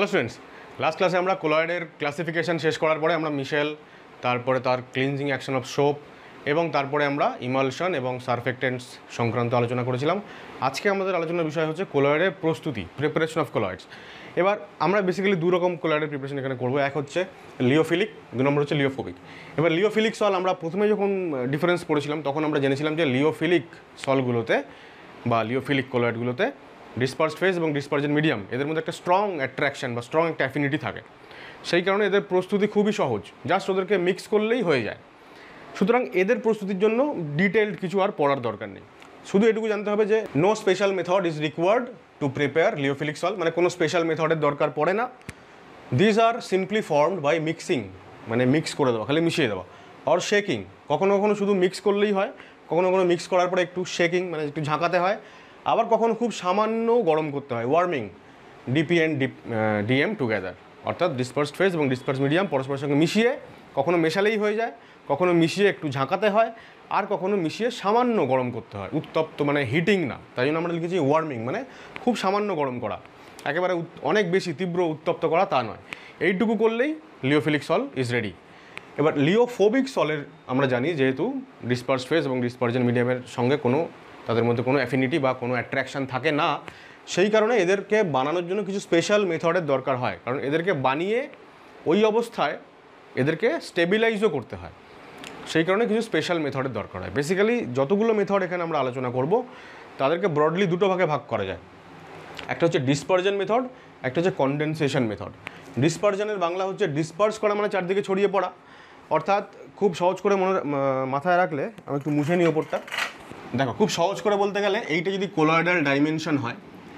Hello students, last ক্লাসে আমরা কোলয়েডের classification শেষ করার পরে আমরা মিশেল, তারপরে তার ক্লিনজিং অ্যাকশন অফ সোপ এবং তারপরে আমরা ইমালশন এবং সারফেক্টেন্টস সংক্রান্ত আলোচনা করেছিলাম। আজকে আমাদের আলোচনার বিষয় হচ্ছে কোলয়েডের প্রস্তুতি, প্রিপারেশন অফ কোলয়েডস। এবার আমরা বেসিক্যালি দু রকম কোলয়েডের প্রিপারেশন এখানে করবো। এক হচ্ছে লিওফিলিক, দু নম্বর হচ্ছে লিওফোবিক। এবার লিওফিলিক সল আমরা প্রথমে যখন ডিফারেন্স পড়েছিলাম তখন আমরা জেনেছিলাম যে লিওফিলিক সলগুলোতে বা লিওফিলিক কোলয়েডগুলোতে ডিসপার্সড ফেজ এবং ডিসপার্জেন্ট মিডিয়াম এদের মধ্যে একটা স্ট্রং অ্যাট্রাকশন বা স্ট্রং একটা অ্যাফিনিটি থাকে। সেই কারণে এদের প্রস্তুতি খুবই সহজ, জাস্ট ওদেরকে মিক্স করলেই হয়ে যায়। সুতরাং এদের প্রস্তুতির জন্য ডিটেলড কিছু আর পড়ার দরকার নেই, শুধু এটুকু জানতে হবে যে no special method is required to prepare lyophilic sol, মানে কোনো স্পেশাল মেথডের দরকার পড়ে না। These are simply formed by mixing, মানে মিক্স করে দেওয়া, খালি মিশিয়ে দেওয়া, অর শেকিং। কখনো কখনো শুধু মিক্স করলেই হয়, কখনো কখনো মিক্স করার পরে একটু শেকিং মানে একটু ঝাঁকাতে হয়, আবার কখনো খুব সামান্য গরম করতে হয়, warming, DP and DM together, অর্থাৎ ডিসপার্সড ফেজ এবং ডিসপার্স মিডিয়াম পরস্পরের সঙ্গে মিশিয়ে, কখনো মেশালেই হয়ে যায়, কখনো মিশিয়ে একটু ঝাঁকাতে হয়, আর কখনো মিশিয়ে সামান্য গরম করতে হয়। উত্তপ্ত মানে হিটিং না, তাই জন্য আমরা লিখেছি ওয়ার্মিং, মানে খুব সামান্য গরম করা, একেবারে অনেক বেশি তীব্র উত্তপ্ত করা তা নয়। এইটুকু করলেই লিওফিলিক সল ইজ রেডি। এবার লিওফোবিক সলের আমরা জানি যেহেতু ডিসপার্সড ফেজ এবং ডিসপার্জেন্ট মিডিয়ামের সঙ্গে তাদের মধ্যে কোনো অ্যাফিনিটি বা কোনো অ্যাট্রাকশান থাকে না, সেই কারণে এদেরকে বানানোর জন্য কিছু স্পেশাল মেথডের দরকার হয়, কারণ এদেরকে বানিয়ে ওই অবস্থায় এদেরকে স্টেবিলাইজও করতে হয়, সেই কারণে কিছু স্পেশাল মেথডের দরকার হয়। বেসিক্যালি যতগুলো মেথড এখানে আমরা আলোচনা করব তাদেরকে ব্রডলি দুটো ভাগে ভাগ করা যায়। একটা হচ্ছে ডিসপার্জন মেথড, একটা হচ্ছে কনডেনসেশন মেথড। ডিসপার্জনের বাংলা হচ্ছে ডিসপার্স করা, মানে চারদিকে ছড়িয়ে পড়া, অর্থাৎ খুব সহজ করে মাথায় রাখলে, আমি একটু মুছে নিই ওপরটা। দেখো, খুব সহজ করে বলতে গেলে এইটা যদি কোলয়েডাল ডাইমেনশন হয়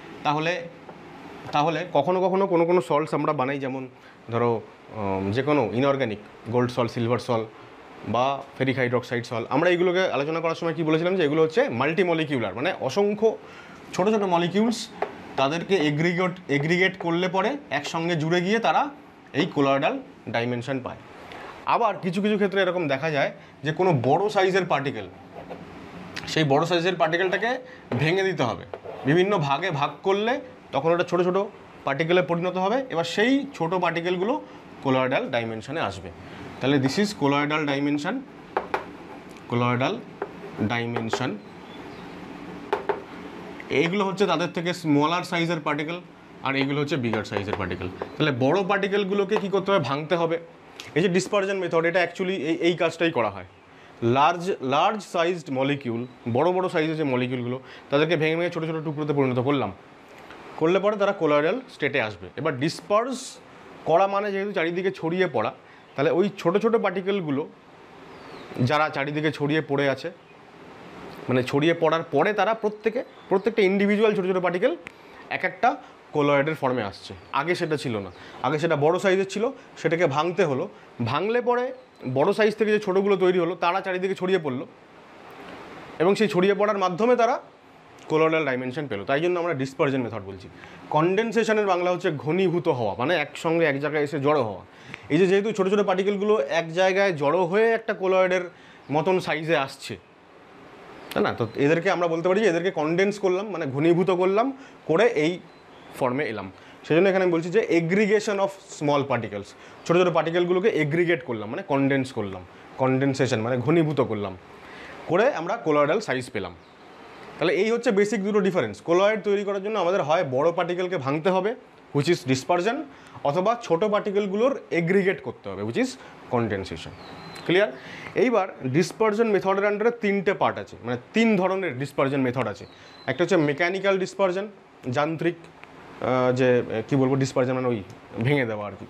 তাহলে কখনো কখনো কোনো সল্টস আমরা বানাই, যেমন ধরো যে কোনো inorganic gold sol, silver sol বা ফেরিক হাইড্রক্সাইড সল। আমরা এইগুলোকে আলোচনা করার সময় কী বলেছিলাম যে এগুলো হচ্ছে মাল্টিমলিকিউলার, মানে অসংখ্য ছোটো ছোটো মলিকিউলস, তাদেরকে এগ্রিগেট করলে পরে একসঙ্গে জুড়ে গিয়ে তারা এই কোলয়েডাল ডাইমেনশন পায়। আবার কিছু কিছু ক্ষেত্রে এরকম দেখা যায় যে কোনো বড় সাইজের পার্টিকেল, সেই বড় সাইজের পার্টিকেলটাকে ভেঙে দিতে হবে, বিভিন্ন ভাগে ভাগ করলে তখন ওটা ছোটো ছোটো পার্টিকেলে পরিণত হবে, এবার সেই ছোটো পার্টিকেলগুলো কোলয়েডাল ডাইমেনশনে আসবে। তাহলে দিস ইজ কোলয়েডাল ডাইমেনশন। এইগুলো হচ্ছে তাদের থেকে স্মলার সাইজের পার্টিকেল, আর এইগুলো হচ্ছে বিগার সাইজের পার্টিকেল। তাহলে বড় পার্টিকেলগুলোকে কী করতে হবে? ভাঙতে হবে। এই যে ডিসপার্জন মেথড, এটা অ্যাকচুয়ালি এই কাজটাই করা হয়। লার্জ সাইজড মলিকিউল, বড় সাইজের যে মলিকিউলগুলো, তাদেরকে ভেঙে ভেঙে ছোটো ছোটো টুকরোতে পরিণত করলে পরে তারা কোলয়েডাল স্টেটে আসবে। এবার ডিসপার্স করা মানে যেহেতু চারিদিকে ছড়িয়ে পড়া, তাহলে ওই ছোটো ছোটো পার্টিকেলগুলো যারা চারিদিকে ছড়িয়ে পড়ে আছে, মানে ছড়িয়ে পড়ার পরে তারা প্রত্যেকটা ইন্ডিভিজুয়াল ছোটো ছোটো পার্টিকেল এক একটা কোলয়েডের ফর্মে আসছে। আগে সেটা ছিল না, আগে সেটা বড় সাইজের ছিল, সেটাকে ভাঙতে হলো। ভাঙলে পরে বড় সাইজ থেকে যে ছোটোগুলো তৈরি হলো তারা চারিদিকে ছড়িয়ে পড়লো, এবং সেই ছড়িয়ে পড়ার মাধ্যমে তারা কোলয়েডাল ডাইমেনশন পেলো। তাই জন্য আমরা ডিসপার্জন মেথড বলছি। কনডেনসেশনের বাংলা হচ্ছে ঘনীভূত হওয়া, মানে একসঙ্গে এক জায়গায় এসে জড়ো হওয়া। এই যে যেহেতু ছোটো ছোটো পার্টিকেলগুলো এক জায়গায় জড়ো হয়ে একটা কোলয়েডের মতন সাইজে আসছে, তাই না? তো এদেরকে আমরা বলতে পারি যে এদেরকে কনডেন্স করলাম, মানে ঘনীভূত করলাম, করে এই ফর্মে এলাম। সেই জন্য এখানে আমি বলছি যে এগ্রিগেশন অফ স্মল পার্টিকেলস, ছোটো ছোটো পার্টিকেলগুলোকে এগ্রিগেট করলাম, মানে কনডেন্স করলাম। কনডেনসেশন মানে ঘনীভূত করলাম, করে আমরা কোলয়েডাল সাইজ পেলাম। তাহলে এই হচ্ছে বেসিক দুটো ডিফারেন্স। কোলয়েড তৈরি করার জন্য আমাদের হয় বড় পার্টিকেলকে ভাঙতে হবে, হুইচ ইজ ডিসপার্জন, অথবা ছোটো পার্টিকেলগুলোর এগ্রিগেট করতে হবে, হুইচ ইজ কনডেনসেশন। ক্লিয়ার? এইবার ডিসপার্জন মেথডের আন্ডারে তিনটে পার্ট আছে, মানে তিন ধরনের ডিসপার্জন মেথড আছে। একটা হচ্ছে মেকানিক্যাল ডিসপার্জন, যান্ত্রিক যে কী বলবো ডিসপার্জন, মানে ওই ভেঙে দেওয়া আর কি।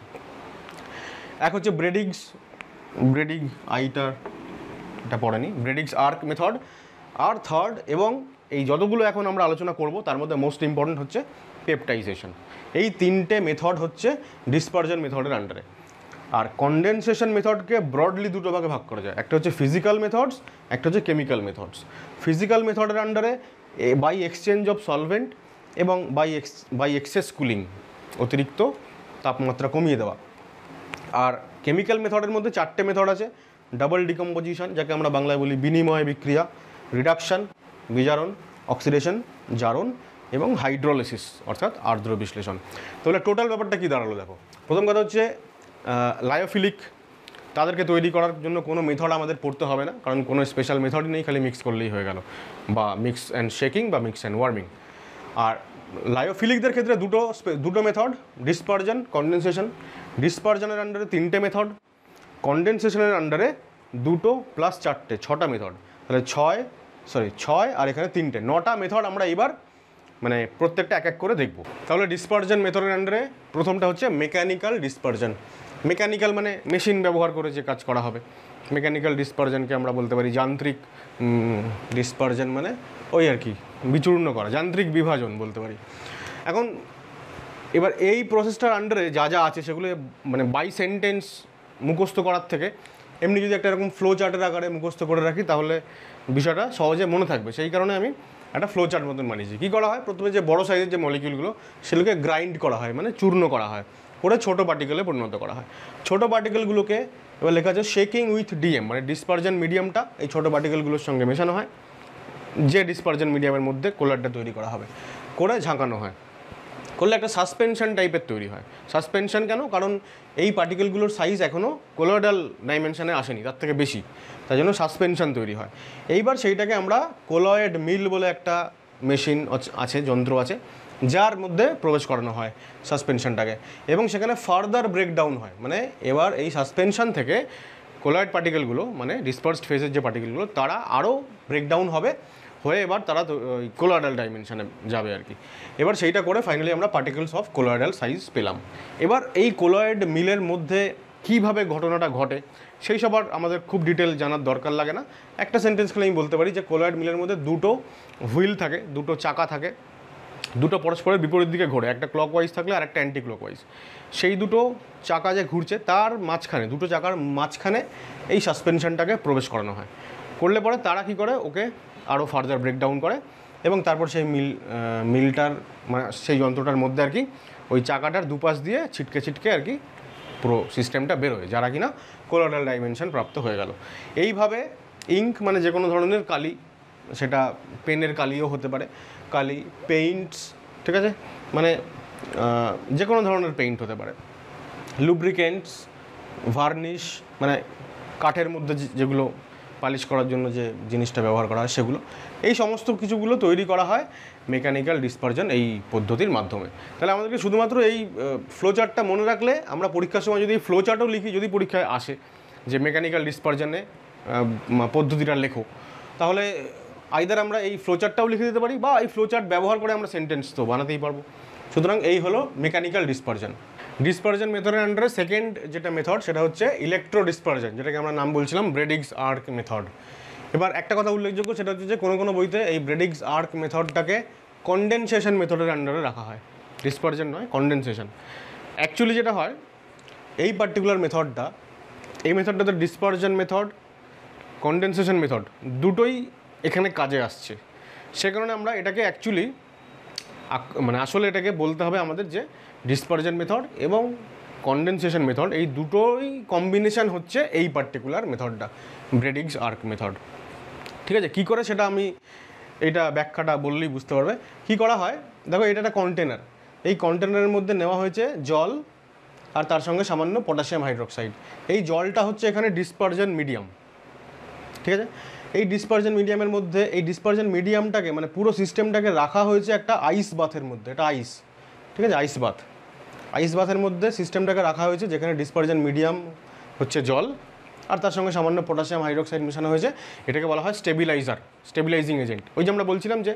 এক হচ্ছে ব্রেডিং আইটার, এটা পড়েনি, ব্রেডিংস আর্ক মেথড। আর থার্ড, এবং এই যতগুলো এখন আমরা আলোচনা করব তার মধ্যে মোস্ট ইম্পর্টেন্ট হচ্ছে পেপটাইজেশন। এই তিনটে মেথড হচ্ছে ডিসপার্জন মেথডের আন্ডারে। আর কনডেনসেশন মেথডকে ব্রডলি দুটো ভাগে ভাগ করা যায়, একটা হচ্ছে ফিজিক্যাল মেথডস, একটা হচ্ছে কেমিক্যাল মেথডস। ফিজিক্যাল মেথডের আন্ডারে বাই এক্সচেঞ্জ অফ সলভেন্ট এবং বাই এক্সেস কুলিং, অতিরিক্ত তাপমাত্রা কমিয়ে দেওয়া। আর কেমিক্যাল মেথডের মধ্যে চারটে মেথড আছে। ডাবল ডিকম্পোজিশন, যাকে আমরা বাংলায় বলি বিনিময় বিক্রিয়া, রিডাকশন বিজারণ, অক্সিডেশন জারণ, এবং হাইড্রোলিসিস অর্থাৎ আর্দ্র বিশ্লেষণ। তাহলে টোটাল ব্যাপারটা কী দাঁড়ালো দেখো। প্রথম কথা হচ্ছে লায়োফিলিক, তাদেরকে তৈরি করার জন্য কোনো মেথড আমাদের পড়তে হবে না, কারণ কোনো স্পেশাল মেথডই নেই, খালি মিক্স করলেই হয়ে গেল, বা মিক্স অ্যান্ড শেকিং বা মিক্স অ্যান্ড ওয়ার্মিং। আর লায়োফিলিকদের ক্ষেত্রে দুটো মেথড, ডিসপারজন, কনডেনসেশন। ডিসপারজনের আন্ডারে 3টে মেথড, কনডেনসেশনের আন্ডারে 2টো প্লাস 4টে, 6টা মেথড। তাহলে 6 আর এখানে 3টে, 9টা মেথড আমরা এবার মানে প্রত্যেকটা এক এক করে দেখব। তাহলে ডিসপারজন মেথডের আন্ডারে প্রথমটা হচ্ছে মেকানিক্যাল ডিসপারজন। মেকানিক্যাল মানে মেশিন ব্যবহার করে যে কাজ করা হবে। মেকানিক্যাল ডিসপারজনকে আমরা বলতে পারি যান্ত্রিক ডিসপারজন, মানে ওই আর কি বিচূর্ণ করা, যান্ত্রিক বিভাজন বলতে পারি। এখন এবার এই প্রসেসটার আন্ডারে যা যা আছে সেগুলো মানে বাই সেন্টেন্স মুখস্থ করার থেকে এমনি যদি একটা এরকম ফ্লো চার্টের আকারে মুখস্থ করে রাখি তাহলে বিষয়টা সহজে মনে থাকবে। সেই কারণে আমি একটা ফ্লো চার্ট মতন বানিয়েছি। কী করা হয়, প্রথমে যে বড় সাইজের যে মলিকিউলগুলো সেগুলোকে গ্রাইন্ড করা হয়, মানে চূর্ণ করা হয়, করে ছোটো পার্টিকেলে পরিণত করা হয়। ছোটো পার্টিকেলগুলোকে এবার লেখা আছে শেকিং উইথ ডিএম, মানে ডিসপারজন মিডিয়ামটা এই ছোটো পার্টিকেলগুলোর সঙ্গে মেশানো হয়, যে ডিসপারজন মিডিয়ামের মধ্যে কোলারটা তৈরি করা হবে, করে ঝাঁকানো হয়, করলে একটা সাসপেনশন টাইপের তৈরি হয়। সাসপেনশন কেন, কারণ এই পার্টিকেলগুলোর সাইজ এখনও কোলয়েডাল ডাইমেনশনে আসেনি, তার থেকে বেশি, তাই জন্য সাসপেনশন তৈরি হয়। এইবার সেইটাকে আমরা কোলয়েড মিল বলে একটা মেশিন আছে, যন্ত্র আছে, যার মধ্যে প্রবেশ করানো হয় সাসপেনশনটাকে, এবং সেখানে ফার্দার ব্রেকডাউন হয়। মানে এবার এই সাসপেনশন থেকে কোলয়েড পার্টিকেলগুলো, মানে ডিসপার্সড ফেজের যে পার্টিকেলগুলো, তারা আরও ব্রেকডাউন হবে, হয়ে এবার তারা কোলয়েডাল ডাইমেনশনে যাবে আর কি। এবার সেইটা করে ফাইনালি আমরা পার্টিকেলস অফ কোলয়েডাল সাইজ পেলাম। এবার এই কোলয়েড মিলের মধ্যে কীভাবে ঘটনাটা ঘটে সেই সব আর আমাদের খুব ডিটেল জানার দরকার লাগে না। একটা সেন্টেন্স খেলে আমি বলতে পারি যে কোলয়েড মিলের মধ্যে 2টো হুইল থাকে, 2টো চাকা থাকে, 2টো পরস্পরের বিপরীত দিকে ঘোরে, একটা ক্লকওয়াইজ থাকলে আর একটা অ্যান্টি ক্লকওয়াইজ। সেই 2টো চাকা যে ঘুরছে তার মাঝখানে, 2টো চাকার মাঝখানে এই সাসপেনশনটাকে প্রবেশ করানো হয়। করলে পরে তারা কী করে, ওকে আরও ফার্দার ব্রেকডাউন করে, এবং তারপর সেই মিলটার মানে সেই যন্ত্রটার মধ্যে আর কি ওই চাকাটার দুপাশ দিয়ে ছিটকে ছিটকে আর কি পুরো সিস্টেমটা বেরোয়, যারা কিনা কোলয়েডাল ডাইমেনশন প্রাপ্ত হয়ে গেল। এইভাবে ইঙ্ক মানে যে কোনো ধরনের কালি, সেটা পেনের কালিও হতে পারে, কালি, পেইন্টস, ঠিক আছে, মানে যে কোনো ধরনের পেইন্ট হতে পারে, লুব্রিকেন্টস, ভার্নিশ, মানে কাঠের মধ্যে যেগুলো পালিশ করার জন্য যে জিনিসটা ব্যবহার করা হয় সেগুলো, এই সমস্ত কিছুগুলো তৈরি করা হয় মেকানিক্যাল ডিসপারজন এই পদ্ধতির মাধ্যমে। তাহলে আমাদেরকে শুধুমাত্র এই ফ্লো চার্টটা মনে রাখলে, আমরা পরীক্ষার সময় যদি এই ফ্লো চার্টও লিখি, যদি পরীক্ষায় আসে যে মেকানিক্যাল ডিসপারজনে পদ্ধতিটা লেখো, তাহলে আইদার আমরা এই ফ্লো চার্টটাও লিখে দিতে পারি, বা এই ফ্লো চার্ট ব্যবহার করে আমরা সেন্টেন্স তো বানাতেই পারবো। সুতরাং এই হলো মেকানিক্যাল ডিসপারজন। ডিসপারজন মেথডের আন্ডারে সেকেন্ড যেটা মেথড সেটা হচ্ছে ইলেকট্রো ডিসপারজন, যেটাকে আমরা নাম বলছিলাম ব্রেডিগস আর্ক মেথড। এবার একটা কথা উল্লেখযোগ্য, সেটা হচ্ছে যে কোনো কোনো বইতে এই ব্রেডিগস আর্ক মেথডটাকে কনডেনসেশন মেথডের আন্ডারে রাখা হয়, ডিসপারজন নয়, কনডেনসেশন। অ্যাকচুয়ালি যেটা হয়, এই পার্টিকুলার মেথডটা, এই মেথডটাতে ডিসপারজন মেথড, কনডেনসেশন মেথড দুটোই এখানে কাজে আসছে। সে কারণে আমরা এটাকে অ্যাকচুয়ালি মানে আসলে এটাকে বলতে হবে আমাদের যে ডিসপারজন মেথড এবং কনডেনসেশন মেথড, এই দুটোই কম্বিনেশান হচ্ছে এই পার্টিকুলার মেথডটা, ব্রেডিগস আর্ক মেথড। ঠিক আছে, কী করে সেটা আমি এইটা ব্যাখ্যাটা বললেই বুঝতে পারবে। কী করা হয় দেখো, এটা একটা কন্টেনার, এই কন্টেনারের মধ্যে নেওয়া হয়েছে জল আর তার সঙ্গে সামান্য পটাশিয়াম হাইড্রোক্সাইড। এই জলটা হচ্ছে এখানে ডিসপারজন মিডিয়াম, ঠিক আছে। এই ডিসপারজন মিডিয়ামের মধ্যে এই ডিসপারজন মিডিয়ামটাকে মানে পুরো সিস্টেমটাকে রাখা হয়েছে একটা আইস বাথের মধ্যে, এটা আইস, ঠিক আছে, আইস বাথ। আইস বাথের মধ্যে সিস্টেমটাকে রাখা হয়েছে, যেখানে ডিসপারজন মিডিয়াম হচ্ছে জল আর তার সঙ্গে সামান্য পটাশিয়াম হাইড্রোক্সাইড মেশানো হয়েছে। এটাকে বলা হয় স্টেবিলাইজার, স্টেবিলাইজিং এজেন্ট। ওই যে আমরা বলছিলাম যে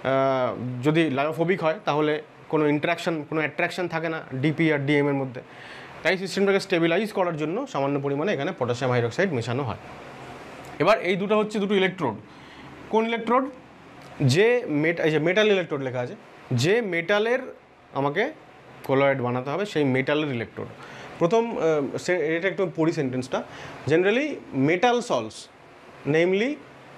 যদি লায়োফোবিক হয় তাহলে কোনো ইন্টারাকশান, কোনো অ্যাট্রাকশান থাকে না ডিপি আর ডিএমের মধ্যে, তাই সিস্টেমটাকে স্টেবিলাইজ করার জন্য সামান্য পরিমাণে এখানে পটাশিয়াম হাইড্রোক্সাইড মেশানো হয়। এবার এই দুটো হচ্ছে দুটো ইলেকট্রোড। কোন ইলেকট্রোড? যে এই যে মেটাল ইলেকট্রোড লেখা আছে, যে মেটালের আমাকে কোলয়েড বানাতে হবে সেই মেটালের ইলেকট্রোড। প্রথম এটা একটু পড়ি সেন্টেন্সটা। Generally metal sols, namely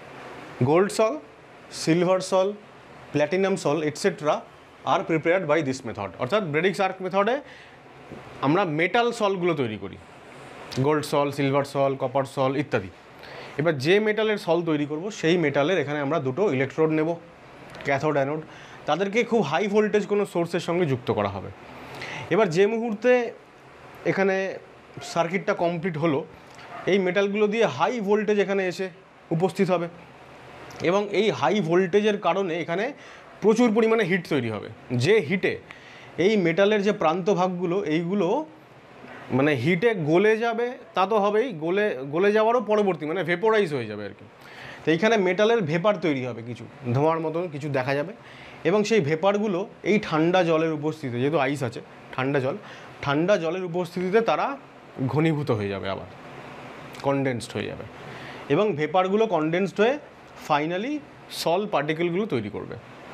gold sol, silver sol, platinum sol etcetera are prepared by this method. অর্থাৎ ব্রেডিগস আর্ক মেথডে আমরা মেটাল সলগুলো তৈরি করি, gold sol, silver sol, copper sol ইত্যাদি। এবার যে মেটালের সল তৈরি করব সেই মেটালের এখানে আমরা দুটো ইলেকট্রোড নেব, ক্যাথোড অ্যানোড, তাদেরকে খুব হাই ভোল্টেজ কোনো সোর্সের সঙ্গে যুক্ত করা হবে। এবার যে মুহূর্তে এখানে সার্কিটটা কমপ্লিট হলো, এই মেটালগুলো দিয়ে হাই ভোল্টেজ এখানে এসে উপস্থিত হবে এবং এই হাই ভোল্টেজের কারণে এখানে প্রচুর পরিমাণে হিট তৈরি হবে। যে হিটে এই মেটালের যে প্রান্ত ভাগগুলো এইগুলো মানে হিটে গলে যাবে, তা তো হবেই, গলে যাওয়ারও পরবর্তী মানে ভেপোরাইজ হয়ে যাবে আর কি। তো এইখানে মেটালের ভেপার তৈরি হবে, কিছু ধোঁয়ার মতন কিছু দেখা যাবে এবং সেই ভেপারগুলো এই ঠান্ডা জলের উপস্থিতিতে, যেহেতু আইস আছে, ঠান্ডা জলের উপস্থিতিতে তারা ঘনীভূত হয়ে যাবে, আবার কনডেন্সড হয়ে যাবে এবং ভেপারগুলো কনডেন্সড হয়ে ফাইনালি সল পার্টিকেলগুলো তৈরি করবে।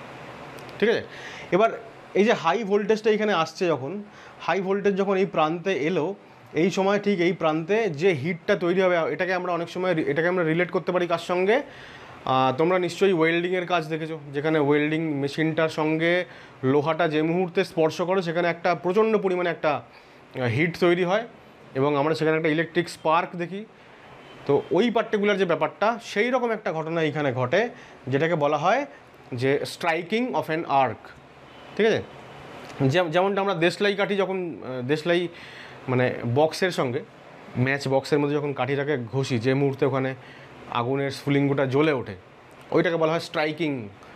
ঠিক আছে, এবার এই যে হাই ভোল্টেজটা এখানে আসছে, যখন হাই ভোল্টেজ যখন এই প্রান্তে এলো, এই সময় ঠিক এই প্রান্তে যে হিটটা তৈরি হবে, এটাকে আমরা অনেক সময় রিলেট করতে পারি কার সঙ্গে? তোমরা নিশ্চয়ই ওয়েল্ডিংয়ের কাজ দেখেছো, যেখানে ওয়েল্ডিং মেশিনটার সঙ্গে লোহাটা যে মুহূর্তে স্পর্শ করে সেখানে একটা প্রচণ্ড পরিমাণে একটা হিট তৈরি হয় এবং আমরা সেখানে একটা ইলেকট্রিক স্পার্ক দেখি। তো ওই পার্টিকুলার যে ব্যাপারটা, সেই রকম একটা ঘটনা এখানে ঘটে, যেটাকে বলা হয় যে স্ট্রাইকিং অফ অ্যান আর্ক। ঠিক আছে, যেমনটা আমরা দেশলাই কাঠি, যখন দেশলাই মানে বক্সের সঙ্গে, ম্যাচ বক্সের মধ্যে যখন কাঠিটাকে ঘষি, যে মুহূর্তে ওখানে আগুনের স্ফুলিঙ্গটা জ্বলে ওঠে, ওইটাকে বলা হয় striking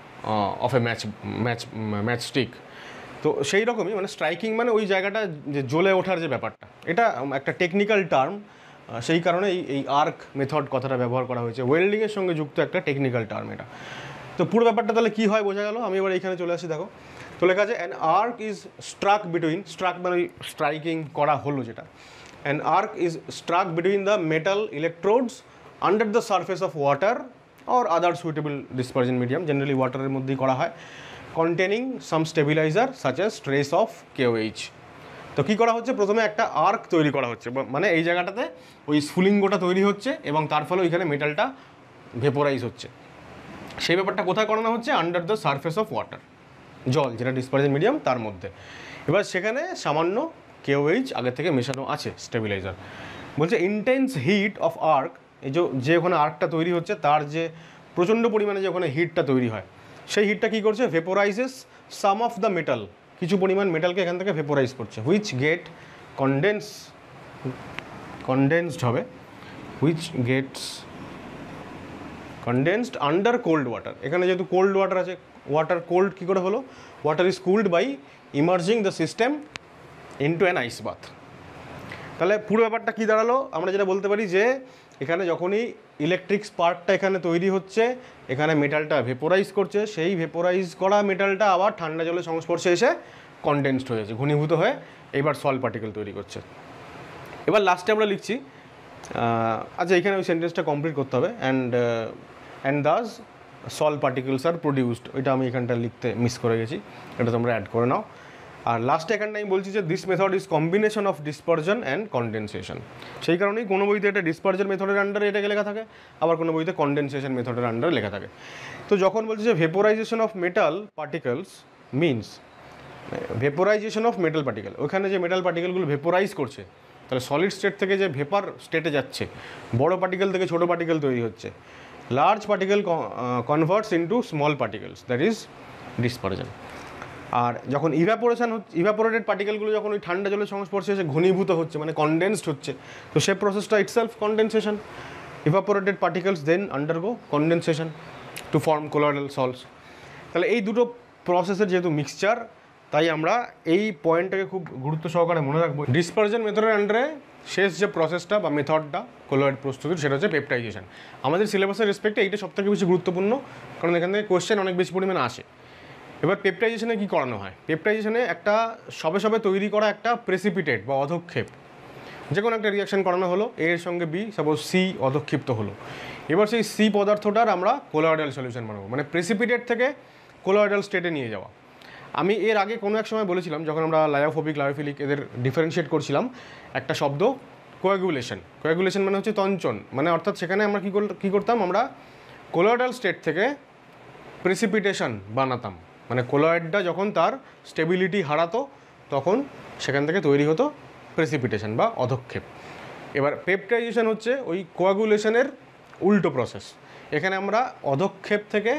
of a match stick. তো সেই রকমই মানে স্ট্রাইকিং মানে ওই জায়গাটা যে জ্বলে ওঠার যে ব্যাপারটা, এটা একটা টেকনিক্যাল টার্ম, সেই কারণে এই আর্ক মেথড কথাটা ব্যবহার করা হয়েছে, ওয়েল্ডিংয়ের সঙ্গে যুক্ত একটা টেকনিক্যাল টার্ম এটা। তো পুরো ব্যাপারটা তাহলে কী হয় বোঝা গেল। আমি এবার এইখানে চলে আসি, দেখো তো লেখা আছে an arc is struck between, struck মানে ওই স্ট্রাইকিং করা হলো যেটা, an arc is struck between the metal electrodes under the surface of water or other suitable dispersion medium, generally ওয়াটারের মধ্যেই করা হয়, containing some stabiliser such as trace of KOH। তো কী করা হচ্ছে, প্রথমে একটা আর্ক তৈরি করা হচ্ছে, মানে এই জায়গাটাতে ওই স্ফুলিঙ্গটা তৈরি হচ্ছে এবং তার ফলে ওইখানে মেটালটা ভেপোরাইজ হচ্ছে। সেই ব্যাপারটা কোথায় করানো হচ্ছে? Under the surface of water, জল যেটা ডিসপারশন মিডিয়াম তার মধ্যে। এবার সেখানে সামান্য KOH আগে থেকে মেশানো আছে স্টেবিলাইজার। বলছে ইন্টেন্স হিট অফ আর্ক, এই যে ওখানে আর্কটা তৈরি হচ্ছে তার যে প্রচণ্ড পরিমাণে যে ওখানে হিটটা তৈরি হয়, সেই হিটটা কী করছে? Vaporises some of the metal, কিছু পরিমাণ মেটালকে এখান থেকে ভেপোরাইজ করছে, হুইচ গেট কনডেন্সড হবে, which gets condensed under cold water. এখানে যেহেতু কোল্ড ওয়াটার আছে, ওয়াটার কোল্ড কী করে হলো? Water is cooled by emerging the system into an ice bath. তাহলে পুরো ব্যাপারটা কী দাঁড়ালো? আমরা যেটা বলতে পারি যে এখানে যখনই ইলেকট্রিক স্পার্কটা এখানে তৈরি হচ্ছে, এখানে মেটালটা ভেপোরাইজ করছে, সেই ভেপোরাইজ করা মেটালটা আবার ঠান্ডা জলের সংস্পর্শে এসে কনডেন্সড হয়েছে, ঘনীভূত হয়ে এইবার সল পার্টিকেল তৈরি করছে। এবার লাস্টে আমরা লিখছি, আচ্ছা এখানে ওই সেন্টেন্সটা কমপ্লিট করতে হবে, and thus sol particles are produced, ওইটা আমি এখানটা লিখতে মিস করে গেছি, এটা তোমরা অ্যাড করে নাও। আর লাস্টে এখানটা আমি বলছি যে this method is combination of dispersion and condensation. সেই কারণেই কোনো বইতে এটা ডিসপারশন মেথডের আন্ডারে এটাকে লেখা থাকে, আবার কোনো বইতে কনডেনসেশন মেথডের আন্ডারে লেখা থাকে। তো যখন বলছি যে vaporisation of metal particles means vaporisation of metal particle, ওখানে যে মেটাল পার্টিকেলগুলো ভেপোরাইজ করছে, তাহলে সলিড স্টেট থেকে যে ভেপার স্টেটে যাচ্ছে, বড় পার্টিকেল থেকে ছোটো পার্টিকেল তৈরি হচ্ছে, large particle converts into small particles, that is dispersion. আর যখন ইভাপোরেটেড পার্টিকেলগুলো যখন ওই ঠান্ডা জলের সংস্পর্শে এসে ঘনীভূত হচ্ছে, মানে কনডেন্সড হচ্ছে, তো সে প্রসেসটা itself condensation. Evaporated particles then undergo condensation to form colloidal sols. তাহলে এই দুটো প্রসেসের যেহেতু মিক্সচার, তাই আমরা এই পয়েন্টটাকে খুব গুরুত্ব সহকারে মনে রাখবো। ডিসপারশন মেথডের আন্ডারে শেষ যে প্রসেসটা বা মেথডটা কোলয়েড প্রস্তুতির, সেটা হচ্ছে পেপটাইজেশন। আমাদের সিলেবাসের রেসপেক্টে এইটা সবথেকে বেশি গুরুত্বপূর্ণ, কারণ এখান থেকে কোয়েশ্চেন অনেক বেশি পরিমাণে আসে। এবার পেপটাইজেশনে কী করানো হয়? পেপটাইজেশনে একটা সবে তৈরি করা একটা প্রেসিপিটেট বা অধক্ষেপ, যে কোনো একটা রিয়াকশান করানো হলো, এর সঙ্গে বি, সাপোজ সি অধক্ষিপ্ত হলো। এবার সেই সি পদার্থটার আমরা কোলয়েডাল সলিউশন বানাবো, মানে প্রেসিপিটেট থেকে কোলয়েডাল স্টেটে নিয়ে যাওয়া। আমি এর আগে কোনো এক সময় বলেছিলাম, যখন আমরা লায়োফোবিক লায়োফিলিক এদের ডিফারেন্সিয়েট করছিলাম, একটা শব্দ কোয়াগুলেশন। কোয়াগুলেশন মানে হচ্ছে তঞ্চন, মানে অর্থাৎ সেখানে আমরা কী করতাম, আমরা কোলয়েডাল স্টেট থেকে প্রেসিপিটেশন বানাতাম, মানে কোলয়েডটা যখন তার স্টেবিলিটি হারাতো তখন সেখান থেকে তৈরি হতো প্রেসিপিটেশন বা অধক্ষেপ। এবার পেপটাইজেশন হচ্ছে ওই কোয়াগুলেশনের উল্টো প্রসেস। এখানে আমরা অধক্ষেপ থেকে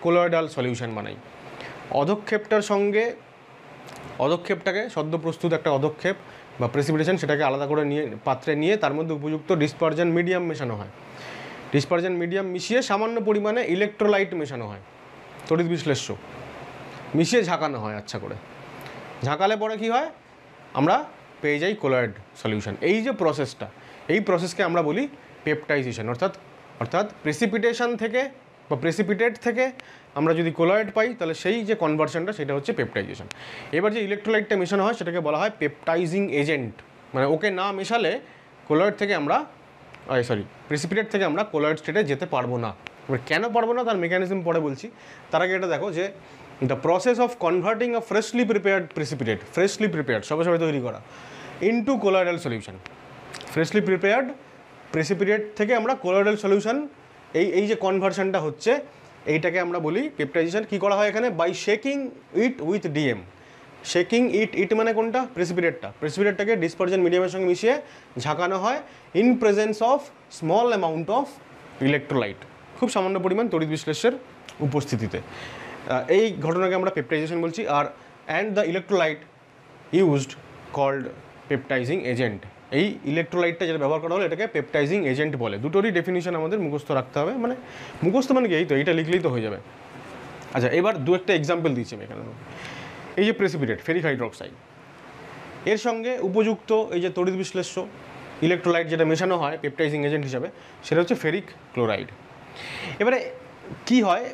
কোলয়েডাল সলিউশন বানাই। অধক্ষেপটার সঙ্গে অধক্ষেপটাকে সদ্য প্রস্তুত একটা অধক্ষেপ বা প্রেসিপিটেশন সেটাকে আলাদা করে নিয়ে পাত্রে নিয়ে তার মধ্যে উপযুক্ত ডিসপারজেন্ট মিডিয়াম মেশানো হয়। ডিসপারজেন্ট মিডিয়াম মিশিয়ে সামান্য পরিমাণে ইলেকট্রোলাইট মেশানো হয়, তড়িৎ বিশ্লেষ্য মিশিয়ে ঝাঁকানো হয় আচ্ছা করে। ঝাঁকালে পরে কি হয়, আমরা পেয়ে যাই কোলয়েড সলিউশন। এই যে প্রসেসটা, এই প্রসেসকে আমরা বলি পেপটাইজেশন। অর্থাৎ প্রেসিপিটেশন থেকে বা প্রেসিপিটেট থেকে আমরা যদি কোলয়েড পাই তাহলে সেই যে কনভার্সনটা সেটা হচ্ছে পেপটাইজেশন। এবার যে ইলেকট্রোলাইটটা মেশানো হয় সেটাকে বলা হয় পেপটাইজিং এজেন্ট। মানে ওকে না মেশালে কোলয়েড থেকে আমরা প্রেসিপিটেট থেকে আমরা কোলয়েড স্টেটে যেতে পারবো না। এবার কেন পারবো না তার মেকানিজম পরে বলছি। তার আগে এটা দেখো যে the process of converting a freshly prepared precipitate, freshly prepared সবে সবে তৈরি করা, into colloidal solution. Freshly prepared precipitate থেকে আমরা কোলয়েডাল সলিউশন, এই যে কনভার্সনটা হচ্ছে এইটাকে আমরা বলি পেপটাইজেশন। কী করা হয় এখানে, by shaking it with DM. Shaking it মানে কোনটা, প্রেসিপিটেটটাকে ডিসপারজেন্ট মিডিয়ামের সঙ্গে মিশিয়ে ঝাঁকানো হয় in presence of small amount of electrolyte, খুব সামান্য পরিমাণ তড়িৎ বিশ্লেষ্যের উপস্থিতিতে। এই ঘটনাকে আমরা পেপটাইজেশন বলছি। আর and the electrolyte used called peptising agent. এই ইলেকট্রোলাইটটা যেটা ব্যবহার করা হলো এটাকে পেপটাইজিং এজেন্ট বলে। দুটোরই ডেফিনিশন আমাদের মুখস্থ রাখতে হবে, মানে মুখস্থ মানে কি, এই তো এইটা লিখলেই তো হয়ে যাবে। আচ্ছা, এবার দু একটা এক্সাম্পল দিচ্ছি আমি এখানে। এই যে প্রেসিপিটেট ফেরিক হাইড্রোক্সাইড, এর সঙ্গে উপযুক্ত এই যে তড়িৎ বিশ্লেষ্য ইলেকট্রোলাইট যেটা মেশানো হয় পেপটাইজিং এজেন্ট হিসাবে, সেটা হচ্ছে ফেরিক ক্লোরাইড। এবারে কি হয়,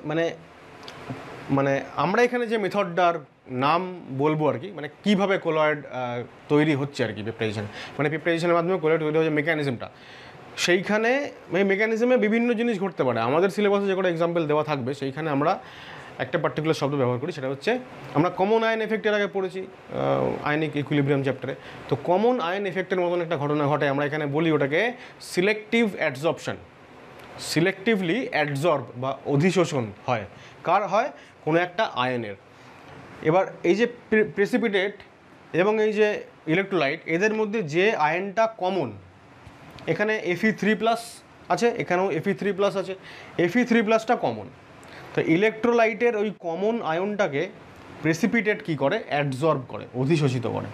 মানে আমরা এখানে যে মেথডটার নাম বলবো আর কি, মানে কীভাবে কোলয়েড তৈরি হচ্ছে আর কি, পেপটাইজেশন মানে পেপটাইজেশনের মাধ্যমে কোলয়েড তৈরি হচ্ছে মেকানিজমটা, সেইখানে মেকানিজমে বিভিন্ন জিনিস ঘটতে পারে। আমাদের সিলেবাসে যে কোনো এক্সাম্পল দেওয়া থাকবে সেইখানে আমরা একটা পার্টিকুলার শব্দ ব্যবহার করি, সেটা হচ্ছে আমরা কমন আয়ন এফেক্টের আগে পড়েছি আয়নিক ইকুইলিব্রিয়াম চ্যাপ্টারে। তো কমন আয়ন এফেক্টের মতন একটা ঘটনা ঘটে, আমরা এখানে বলি ওটাকে সিলেক্টিভ অ্যাডজর্পশন। সিলেক্টিভলি অ্যাডজর্ব বা অধিশোষণ হয়, কার হয়, কোনো একটা আয়নের। এবার এই যে প্রেসিপিটেট এবং এই যে ইলেকট্রোলাইট, এদের মধ্যে যে আয়নটা কমন, এখানে Fe3+ আছে, এখানেও Fe3+ আছে, Fe3+টা কমন। তো ইলেকট্রোলাইটের ওই কমন আয়নটাকে প্রেসিপিটেট কী করে, অ্যাডজর্ব করে, অধিশোষিত করে,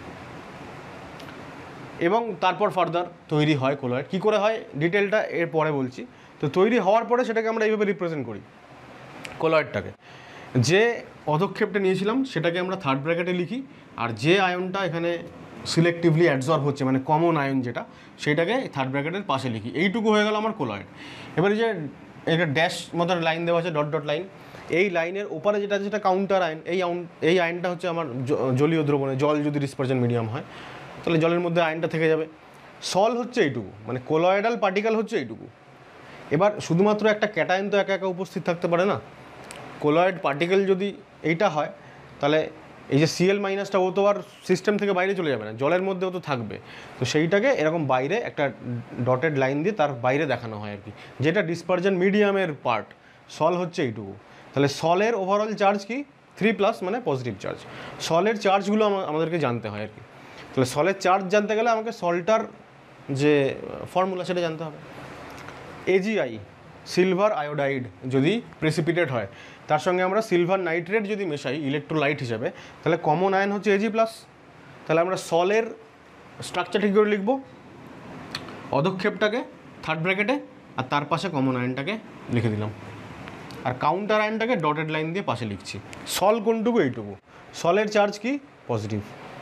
এবং তারপর ফার্দার তৈরি হয় কোলয়েড। কী করে হয় ডিটেলটা এর পরে বলছি। তো তৈরি হওয়ার পরে সেটাকে আমরা এইভাবে রিপ্রেজেন্ট করি কোলয়েডটাকে। যে পদক্ষেপটা নিয়েছিলাম সেটাকে আমরা থার্ড ব্র্যাকেটে লিখি, আর যে আয়নটা এখানে সিলেক্টিভলি অ্যাডজর্ব হচ্ছে মানে কমন আয়ন যেটা, সেটাকে থার্ড ব্র্যাকেটের পাশে লিখি। এইটুকু হয়ে গেল আমার কোলয়েড। এবারে যে একটা ড্যাশ মতো লাইন দেওয়া আছে, ডট ডট লাইন, এই লাইনের ওপারে যেটা আছে সেটা কাউন্টার আয়ন। এই আয়নটা হচ্ছে আমার জলীয় দ্রবণে, জল যদি ডিসপারশন মিডিয়াম হয় তাহলে জলের মধ্যে আয়নটা থেকে যাবে। সল হচ্ছে এইটুকু, মানে কোলয়েডাল পার্টিকেল হচ্ছে এইটুকু। এবার শুধুমাত্র একটা ক্যাটায়ন তো একা একা উপস্থিত থাকতে পারে না। কোলয়েড পার্টিকেল যদি এইটা হয় তাহলে এই যে Cl- ও তো আর সিস্টেম থেকে বাইরে চলে যাবে না, জলের মধ্যেও তো থাকবে। তো সেইটাকে এরকম বাইরে একটা ডটেড লাইন দিয়ে তার বাইরে দেখানো হয় আর কি, যেটা ডিসপারশন মিডিয়ামের পার্ট। সল হচ্ছে এইটুকু। তাহলে সলের ওভারঅল চার্জ কি, 3+ মানে পজিটিভ চার্জ। সলের চার্জগুলো আমাদেরকে জানতে হয় আর কি। তাহলে সলের চার্জ জানতে গেলে আমাকে সল্টার যে ফর্মুলা সেটা জানতে হবে। AgI সিলভার আয়োডাইড যদি প্রেসিপিটেট হয়, তার সঙ্গে আমরা সিলভার নাইট্রেট যদি মেশাই ইলেকট্রোলাইট হিসাবে, তাহলে কমন আয়ন হচ্ছে Ag+। তাহলে আমরা সলের স্ট্রাকচার ঠিক করে লিখব, অধক্ষেপটাকে থার্ড ব্র্যাকেটে, আর তার পাশে কমন আয়নটাকে লিখে দিলাম, আর কাউন্টার আয়নটাকে ডটেড লাইন দিয়ে পাশে লিখছি। সল কোনটুকু, এইটুকু। সলের চার্জ কি, পজিটিভ।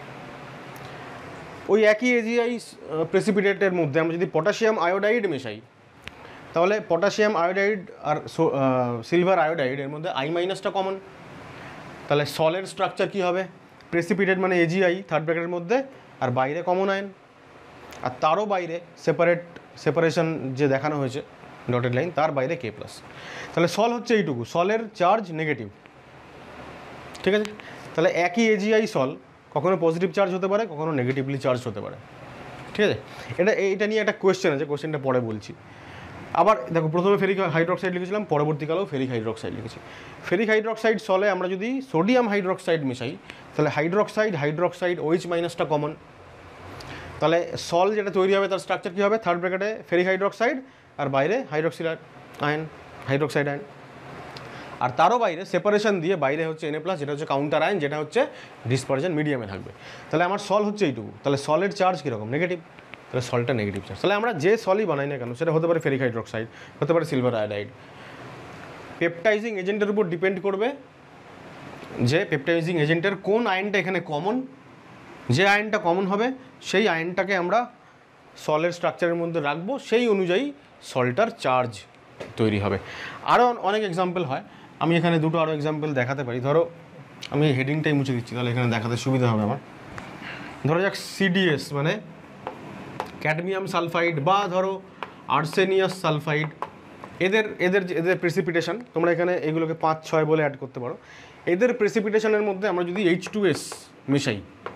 ওই একই AgI প্রেসিপিটেটের মধ্যে আমরা যদি পটাশিয়াম আয়োডাইড মেশাই, তাহলে পটাশিয়াম আয়োডাইড আর সিলভার আয়োডাইড এর মধ্যে I- কমন। তাহলে সলের স্ট্রাকচার কী হবে, প্রেসিপিটেট মানে AgI থার্ড ব্র্যাকেটের মধ্যে, আর বাইরে কমন আয়ন, আর তারও বাইরে সেপারেশন যে দেখানো হয়েছে ডটেড লাইন, তার বাইরে K+। তাহলে সল হচ্ছে এইটুকু, সলের চার্জ নেগেটিভ, ঠিক আছে। তাহলে একই AgI সল কখনো পজিটিভ চার্জ হতে পারে, কখনো নেগেটিভলি চার্জ হতে পারে, ঠিক আছে। এটা নিয়ে একটা কোয়েশ্চেন আছে, কোয়েশ্চেনটা পরে বলছি। আবার দেখো, প্রথমে ফেরিক হাইড্রোক্সাইড লিখেছিলাম, পরবর্তীকালেও ফেরিক হাইড্রোক্সাইড লিখেছি। ফেরিক হাইড্রোক্সাইড সলে আমরা যদি সোডিয়াম হাইড্রোক্সাইড মেশাই, তাহলে হাইড্রোক্সাইড OH- কমন। তাহলে সল যেটা তৈরি হবে তার স্ট্রাকচার কী হবে, থার্ড ব্র্যাকেটে ফেরিক হাইড্রোক্সাইড, আর বাইরে হাইড্রোক্সাইড আয়ন। আর তারও বাইরে সেপারেশন দিয়ে বাইরে হচ্ছে Na+, যেটা হচ্ছে কাউন্টার আয়ন, যেটা হচ্ছে ডিসপারশন মিডিয়ামে থাকবে। তাহলে আমার সল হচ্ছে এইটুকু। তাহলে সলের চার্জ কীরকম? নেগেটিভ। তাহলে সলটা নেগেটিভ চার্জ। তাহলে আমরা যে সলই বানাই না কেন, সেটা হতে পারে ফেরিক হাইড্রোক্সাইড, হতে পারে সিলভার আয়োডাইড, পেপটাইজিং এজেন্টের উপর ডিপেন্ড করবে যে পেপটাইজিং এজেন্টের কোন আয়নটা এখানে কমন। যে আয়নটা কমন হবে সেই আয়নটাকে আমরা সলের স্ট্রাকচারের মধ্যে রাখবো, সেই অনুযায়ী সল্টার চার্জ তৈরি হবে। আরও অনেক এক্সাম্পল হয়, আমি এখানে দুটো আরও এক্সাম্পল দেখাতে পারি। ধরো আমি হেডিংটাই মুছে দিচ্ছি, তাহলে এখানে দেখাতে সুবিধা হবে আমার। ধরো যাক CDS মানে ক্যাডমিয়াম সালফাইড, বা ধরো আর্সেনিয়াস সালফাইড, এদের এদের এদের প্রেসিপিটেশন তোমরা এখানে এগুলোকে 5-6 বলে অ্যাড করতে পারো। এদের প্রেসিপিটেশনের মধ্যে আমরা যদি H2S মেশাই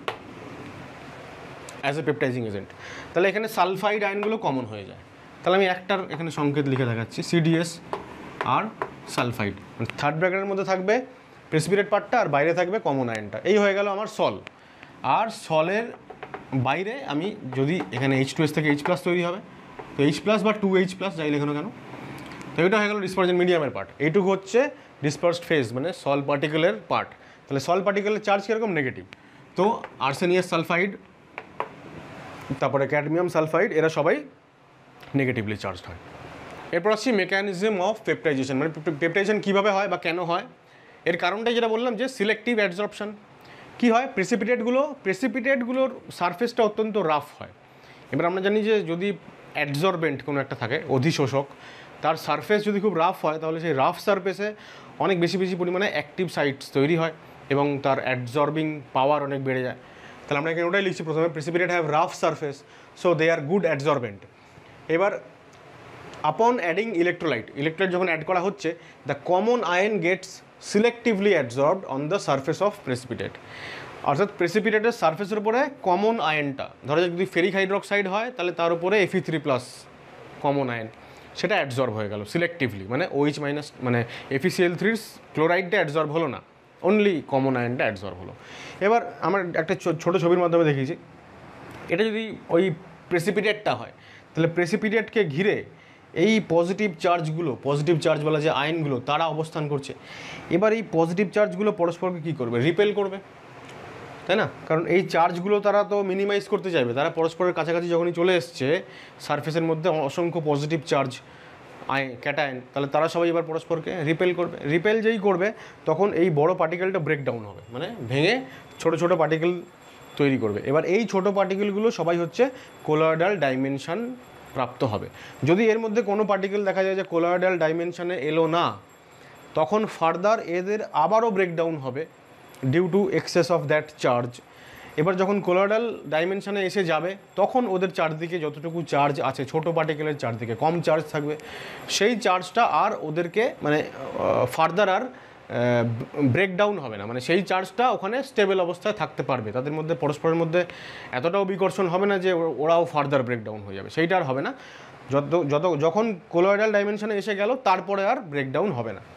অ্যাজ এ পেপটাইজিং এজেন্ট, তাহলে এখানে সালফাইড আয়নগুলো কমন হয়ে যায়। তাহলে আমি একটার এখানে সংকেত লিখে দেখাচ্ছি, CDS আর সালফাইড, মানে থার্ড ব্র্যাকেটের মধ্যে থাকবে প্রেসিপিটেট পার্টটা আর বাইরে থাকবে কমন আয়নটা। এই হয়ে গেল আমার সল। আর সলের বাইরে আমি যদি এখানে H2S থেকে H+ তৈরি হবে, তো H+ বা 2H+ যাই লেখানো কেন, তো এটা হয়ে গেল ডিসপারশন মিডিয়ামের পার্ট। এইটুকু হচ্ছে ডিসপার্সড ফেজ মানে সল পার্টিকেলের পার্ট। তাহলে সল পার্টিকেলের চার্জ কীরকম? নেগেটিভ। তো আর্সেনিয়াস সালফাইড, তারপরে ক্যাডমিয়াম সালফাইড, এরা সবাই নেগেটিভলি চার্জড হয়। এরপর আসছি মেকানিজম অফ পেপটাইজেশন, মানে পেপটাইজেশন কীভাবে হয় বা কেন হয়। এর কারণটাই যেটা বললাম যে সিলেক্টিভ অ্যাডজর্পশন। কী হয়, প্রেসিপিটেটগুলোর সারফেসটা অত্যন্ত রাফ হয়। এবার আমরা জানি যে যদি অ্যাডজর্বেন্ট কোনো একটা থাকে, অধিশোষক, তার সারফেস যদি খুব রাফ হয়, তাহলে সেই রাফ সারফেসে অনেক বেশি পরিমাণে অ্যাক্টিভ সাইটস তৈরি হয় এবং তার অ্যাডজর্বিং পাওয়ার অনেক বেড়ে যায়। তাহলে আমরা এখানে ওটাই লিখছি প্রথমে, precipitate have rough surface so they are good adsorbent. এবার আপন অ্যাডিং ইলেকট্রোলাইট যখন অ্যাড করা হচ্ছে, the common ion gets selectively adsorbed on the surface of precipitate. অর্থাৎ প্রেসিপিটেটের সারফেসের উপরে কমন আয়নটা, ধরো যদি ফেরিক হাইড্রোক্সাইড হয় তাহলে তার উপরে Fe3+ কমন আয়ন, সেটা অ্যাডজর্ব হয়ে গেল সিলেক্টিভলি, মানে OH- মানে FeCl3 ক্লোরাইডটা অ্যাডজর্ব হলো না, অনলি কমন আয়নটা অ্যাডজর্ব হলো। এবার আমার একটা ছোটো ছবির মাধ্যমে দেখিয়েছি, এটা যদি ওই প্রেসিপিটেটটা হয়, তাহলে প্রেসিপিটেটকে ঘিরে এই পজিটিভ চার্জ বলা যে আয়নগুলো তারা অবস্থান করছে। এবার এই পজিটিভ চার্জগুলো পরস্পরকে কী করবে? রিপেল করবে, তাই না? কারণ এই চার্জগুলো তারা তো মিনিমাইজ করতে চাইবে, তারা পরস্পরের কাছাকাছি যখনই চলে এসছে সারফেসের মধ্যে অসংখ্য পজিটিভ চার্জ ক্যাটায়ন, তাহলে তারা সবাই এবার পরস্পরকে রিপেল করবে। রিপেল যেই করবে তখন এই বড় পার্টিকেলটা ব্রেকডাউন হবে, মানে ভেঙে ছোট পার্টিকেল তৈরি করবে। এবার এই ছোট পার্টিকেলগুলো সবাই হচ্ছে কোলয়েডাল ডাইমেনশন প্রাপ্ত হবে। যদি এর মধ্যে কোনো পার্টিকেল দেখা যায় যে কোলয়েডাল ডাইমেনশনে এলো না, তখন ফার্দার এদের আবারও ব্রেকডাউন হবে due to excess of that charge. এবার যখন কোলয়েডাল ডাইমেনশনে এসে যাবে, তখন ওদের চারদিকে যতটুকু চার্জ আছে, ছোট পার্টিকেলের চারদিকে কম চার্জ থাকবে, সেই চার্জটা আর ওদেরকে মানে ফার্দার আর ব্রেকডাউন হবে না, মানে সেই চার্জটা ওখানে স্টেবল অবস্থায় থাকতে পারবে। তাদের মধ্যে পরস্পরের মধ্যে এতটাও বিকর্ষণ হবে না যে ওরাও ফার্দার ব্রেকডাউন হয়ে যাবে, সেইটা আর হবে না। যখন কোলয়েডাল ডাইমেনশনে এসে গেল তারপরে আর ব্রেকডাউন হবে না।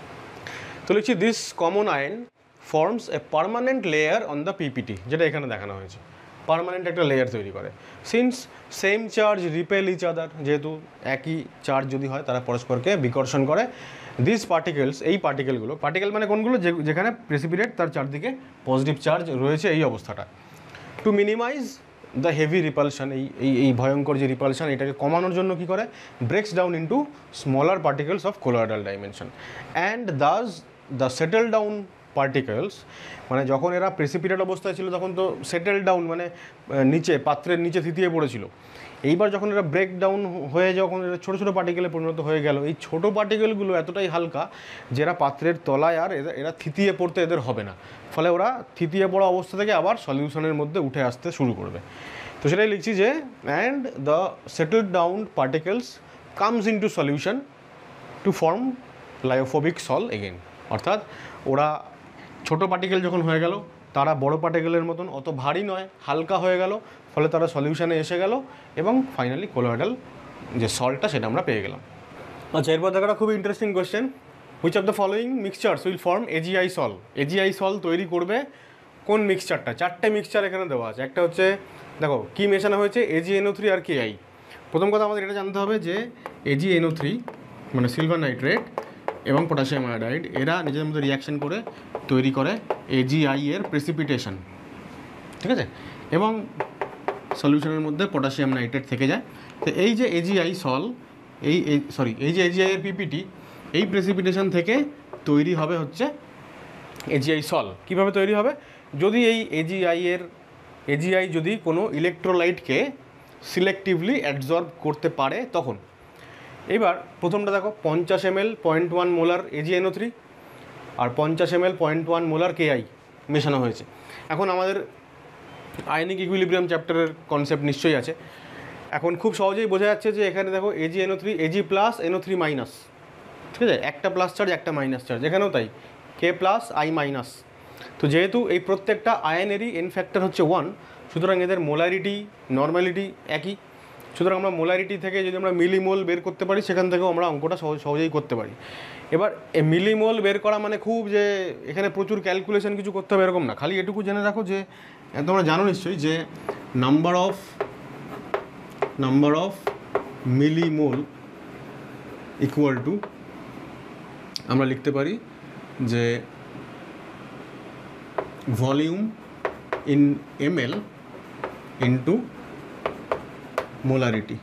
তো লিখছি this common ion forms a permanent layer on the PPT, যেটা এখানে দেখানো হয়েছে, পার্মানেন্ট একটা লেয়ার তৈরি করে। Since same charge repel each other, যেহেতু একই চার্জ যদি হয় তারা পরস্পরকে বিকর্ষণ করে। দিস পার্টিকেলস, এই পার্টিকেলগুলো, পার্টিকেল মানে কোনগুলো? যেখানে প্রেসিপিটেট তার চারদিকে পজিটিভ চার্জ রয়েছে এই অবস্থাটা। To minimize the heavy repulsion, এই ভয়ঙ্কর যে রিপালশন, এটাকে কমানোর জন্য কী করে? Breaks down into smaller particles of colloidal dimension and thus the settle down particles, মানে যখন এরা প্রেসিপিটেট অবস্থায় ছিল তখন তো সেটেল ডাউন মানে নিচে, পাত্রের নিচে থিতিয়ে পড়েছিল। এইবার যখন এরা ব্রেক ডাউন হয়ে যখন এরা ছোটো পার্টিকেলে পরিণত হয়ে গেল, এই ছোটো পার্টিকেলগুলো এতটাই হালকা যে এরা পাত্রের তলায় আর এরা থিতিয়ে পড়তে এদের হবে না, ফলে ওরা থিতিয়ে পড়া অবস্থা থেকে আবার সলিউশনের মধ্যে উঠে আসতে শুরু করবে। তো সেটাই লিখছি যে and the settled down particles comes into solution to form lyophobic sol again. অর্থাৎ ওরা ছোট পার্টিকেল যখন হয়ে গেল, তারা বড় পার্টিকেলের মতন অত ভারী নয়, হালকা হয়ে গেল, ফলে তারা সলিউশনে এসে গেল এবং ফাইনালি কোলয়েডাল যে সলটা সেটা আমরা পেয়ে গেলাম। আচ্ছা, এরপর দেখাটা খুবই interesting question, which of the following mixtures will form AgI sol. AgI sol তৈরি করবে কোন মিক্সচারটা? চারটে মিক্সচার এখানে দেওয়া আছে। একটা হচ্ছে, দেখো কী মেশানো হয়েছে, AgNO3 আর Ki। প্রথম কথা আমাদের এটা জানতে হবে যে AgNO3 মানে সিলভার নাইট্রেট এবং পটাশিয়াম আয়োডাইড এরা নিজেদের মধ্যে রিয়াকশন করে তৈরি করে AgI এর প্রেসিপিটেশন, ঠিক আছে, এবং সলিউশনের মধ্যে পটাশিয়াম নাইট্রেট থেকে যায়। তো এই যে AgI সল, এই যে AgI এর পিপিটি, এই প্রেসিপিটেশন থেকে তৈরি হবে হচ্ছে AgI সল। কীভাবে তৈরি হবে? যদি এই AgI যদি কোনো ইলেকট্রোলাইটকে সিলেক্টিভলি অ্যাবজর্ব করতে পারে তখন। এবার প্রথমটা দেখো, 50 ml 0.1 মোলার AgNO3 আর 50 ml 0.1 মোলার KI মেশানো হয়েছে। এখন আমাদের আয়নিক ইকুইলিব্রিয়াম চ্যাপ্টারের কনসেপ্ট নিশ্চয়ই আছে। এখন খুব সহজেই বোঝা যাচ্ছে যে এখানে দেখো AgNO3, Ag plus NO3 minus, ঠিক আছে, একটা প্লাস চার্জ একটা মাইনাস চার্জ, এখানেও তাই K প্লাস I মাইনাস। তো যেহেতু এই প্রত্যেকটা আয়নেরই এন ফ্যাক্টর হচ্ছে 1, সুতরাং এদের মোলারিটি নর্মালিটি একই। সুতরাং আমরা মোলারিটি থেকে যদি আমরা মিলিমোল বের করতে পারি, সেখান থেকেও আমরা অঙ্কটা সহজেই করতে পারি। এবার মিলিমোল বের করা মানে খুব যে এখানে প্রচুর ক্যালকুলেশন কিছু করতে হবে এরকম না, খালি এটুকু জেনে রাখো যে তোমরা জানো নিশ্চয়ই যে number of millimole equal to আমরা লিখতে পারি যে volume in ml into molarity.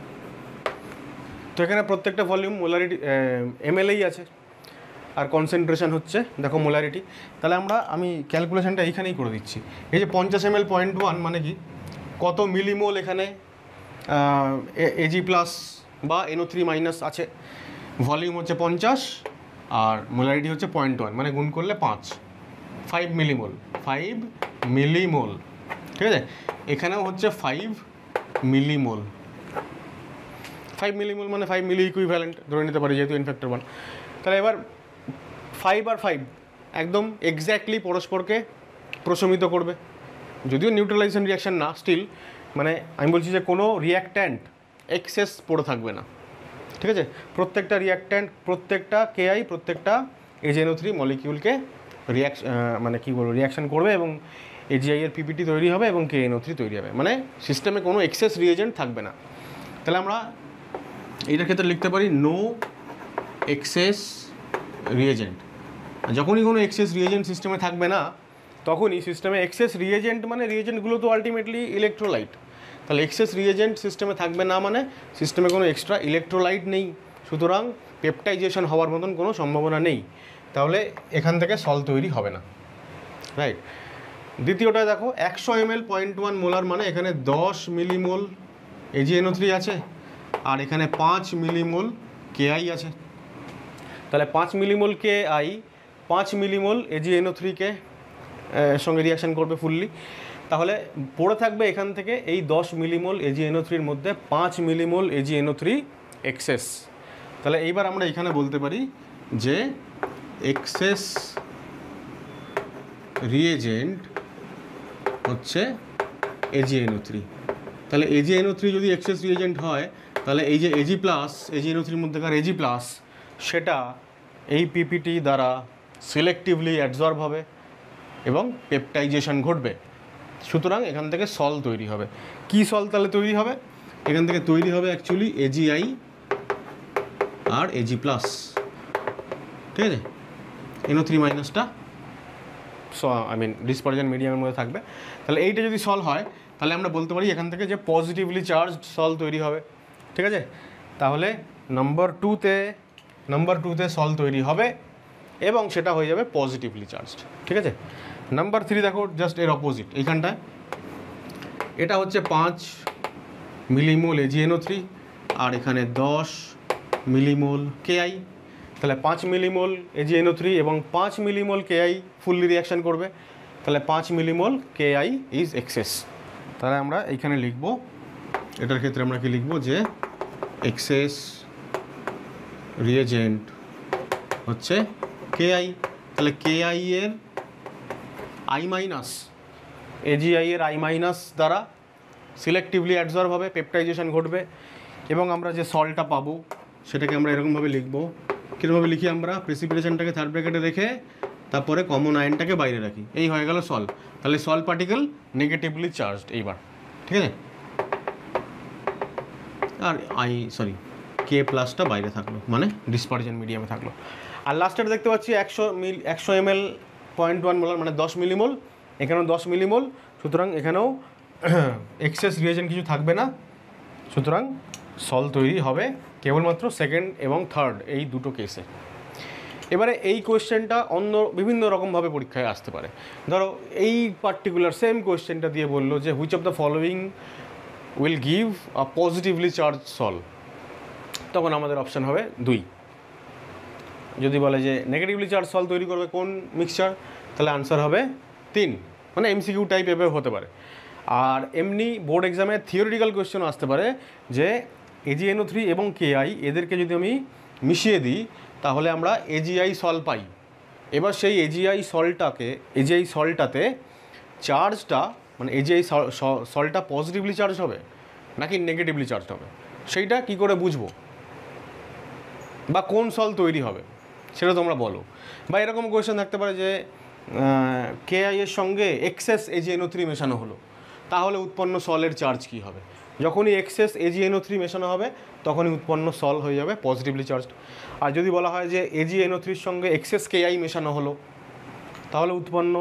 তো এখানে প্রত্যেকটা ভলিউম মোলারিটি ml-এই আছে, আর কনসেন্ট্রেশন হচ্ছে দেখো মোলারিটি। তাহলে আমি ক্যালকুলেশনটা এইখানেই করে দিচ্ছি। এই যে 50 ml 0.1 মানে কি, কত মিলিমোল এখানে Ag প্লাস বা NO3 মাইনাস আছে, ভলিউম হচ্ছে 50 আর মোলারিটি হচ্ছে 0.1, মানে গুণ করলে 5 মিলিমোল, ঠিক আছে। এখানেও হচ্ছে 5 মিলিমোল মানে 5 মিলি ইকুইভ্যালেন্ট ধরে নিতে পারি যেহেতু ইনফ্যাক্টর 1। তাহলে এবার 5 আর 5 একদম এক্স্যাক্টলি পরস্পরকে প্রশমিত করবে, যদিও নিউট্রালাইজেশন রিয়াকশন না, স্টিল মানে আমি বলছি যে কোনো রিয়াক্ট্যান্ট এক্সেস পড়ে থাকবে না, ঠিক আছে। প্রত্যেকটা রিয়াক্ট্যান্ট, প্রত্যেকটা KI, প্রত্যেকটা AgNO3 মলিকিউলকে রিয়াকশন করবে এবং AgI এর পিপিটি তৈরি হবে এবং KNO3 তৈরি হবে, মানে সিস্টেমে কোনো এক্সেস রিয়েজেন্ট থাকবে না। তাহলে আমরা এইটার ক্ষেত্রে লিখতে পারি নো এক্সেস রিয়েজেন্ট। যখনই কোনো এক্সেস রিয়েজেন্ট সিস্টেমে থাকবে না, তখনই সিস্টেমে এক্সেস রিয়েজেন্ট মানে রিয়েজেন্টগুলো তো আলটিমেটলি ইলেকট্রোলাইট। তাহলে এক্সেস রিয়েজেন্ট সিস্টেমে থাকবে না মানে সিস্টেমে কোনো এক্সট্রা ইলেকট্রোলাইট নেই, সুতরাং পেপটাইজেশন হওয়ার মতন কোনো সম্ভাবনা নেই। তাহলে এখান থেকে সল তৈরি হবে না, রাইট। দ্বিতীয়টা দেখো, 100 ml 0.1 মোলার মানে এখানে 10 মিলিমোল AgNO3 আছে আর এখানে 5 মিলিমোল KI আছে। তাহলে 5 মিলিমোল KI 5 মিলিমোল AgNO3-কে সঙ্গে রিয়াকশন করবে ফুললি। তাহলে পড়ে থাকবে এখান থেকে এই 10 মিলিমোল AgNO3-র মধ্যে 5 মিলিমোল AgNO3 এক্সেস। তাহলে এইবার আমরা এখানে বলতে পারি যে এক্সেস রিয়েজেন্ট হচ্ছে AgNO3। তাহলে AgNO3 যদি এক্সেস রিয়েজেন্ট হয়, তাহলে এই যে Ag প্লাস AgNO3-র মধ্যেকার Ag প্লাস সেটা এই পিপিটি দ্বারা সিলেক্টিভলি অ্যাবজর্ব হবে এবং পেপটাইজেশন ঘটবে। সুতরাং এখান থেকে সল তৈরি হবে। কি সল তাহলে তৈরি হবে? এখান থেকে তৈরি হবে অ্যাকচুয়ালি AgI আর Ag প্লাস, ঠিক আছে। NO3 মাইনাসটা ডিসপারশন মিডিয়ামের মধ্যে থাকবে। তাহলে এইটা যদি সল হয়, তাহলে আমরা বলতে পারি এখান থেকে যে পজিটিভলি চার্জড সল তৈরি হবে, ঠিক আছে। তাহলে নাম্বার টুতে সল তৈরি হবে এবং সেটা হয়ে যাবে পজিটিভলি চার্জড, ঠিক আছে। নাম্বার 3 দেখো, জাস্ট এর অপোজিট এইখানটায়, এটা হচ্ছে 5 মিলিমোল AgNO3 আর এখানে 10 মিলিমোল KI। তাহলে 5 মিলিমোল AgNO3 এবং 5 মিলিমোল KI ফুললি রিয়াকশন করবে, তাহলে 5 মিলিমোল KI ইজ এক্সেস। তাহলে আমরা এইখানে লিখব, এটার ক্ষেত্রে আমরা কি লিখব যে এক্সেস রিয়েজেন্ট হচ্ছে KI। তাহলে KI এর I মাইনাস, AgI এর I মাইনাস দ্বারা সিলেক্টিভলি অ্যাবজর্ব হবে, পেপটাইজেশন ঘটবে এবং আমরা যে সলটা পাবো সেটাকে আমরা এরকমভাবে লিখব। কীরকমভাবে লিখি আমরা? প্রেসিপিটেশনটাকে থার্ড ব্র্যাকেটে রেখে তারপরে কমন আয়নটাকে বাইরে রাখি, এই হয়ে গেল সল। তাহলে সল পার্টিকেল নেগেটিভলি চার্জড এইবার, ঠিক আছে। আর K প্লাসটা বাইরে থাকলো, মানে ডিসপারশন মিডিয়ামে থাকলো। আর লাস্টের দেখতে পাচ্ছি 100 ml 0.1 মোলার মানে 10 মিলিমোল, এখানেও 10 মিলিমোল, সুতরাং এখানেও এক্সেস রিয়েজেন্ট কিছু থাকবে না, সুতরাং সল তৈরি হবে কেবলমাত্র সেকেন্ড এবং থার্ড এই দুটো কেসে। এবারে এই কোয়েশ্চেনটা অন্য বিভিন্ন রকমভাবে পরীক্ষায় আসতে পারে। ধরো এই পার্টিকুলার সেম কোয়েশ্চেনটা দিয়ে বললো যে which of the following will give a positively charge sol, তখন আমাদের অপশান হবে 2। যদি বলে যে নেগেটিভলি চার্জ সল তৈরি করবে কোন মিক্সচার, তাহলে আনসার হবে 3। মানে এমসিকিউ টাইপ এভাবে হতে পারে। আর এমনি বোর্ড এক্সামে থিওরিটিক্যাল কোয়েশ্চেনও আসতে পারে যে AgNO3 এবং KI এদেরকে যদি আমি মিশিয়ে দিই তাহলে আমরা AgI সল পাই। এবার সেই AgI সলটাতে চার্জটা মানে AgI সলটা পজিটিভলি চার্জ হবে নাকি নেগেটিভলি চার্জ হবে, সেইটা কি করে বুঝবো, বা কোন সল তৈরি হবে সেটা তোমরা বলো। বা এরকম কোয়েশ্চেন থাকতে পারে যে KI এর সঙ্গে এক্সেস AgNO3 মেশানো হলো, তাহলে উৎপন্ন সলের চার্জ কী হবে। যখনই এক্সেস AgNO3 মেশানো হবে তখনই উৎপন্ন সল হয়ে যাবে পজিটিভলি চার্জড। আর যদি বলা হয় যে AgNO3 সঙ্গে এক্সেস KI মেশানো হলো, তাহলে উৎপন্ন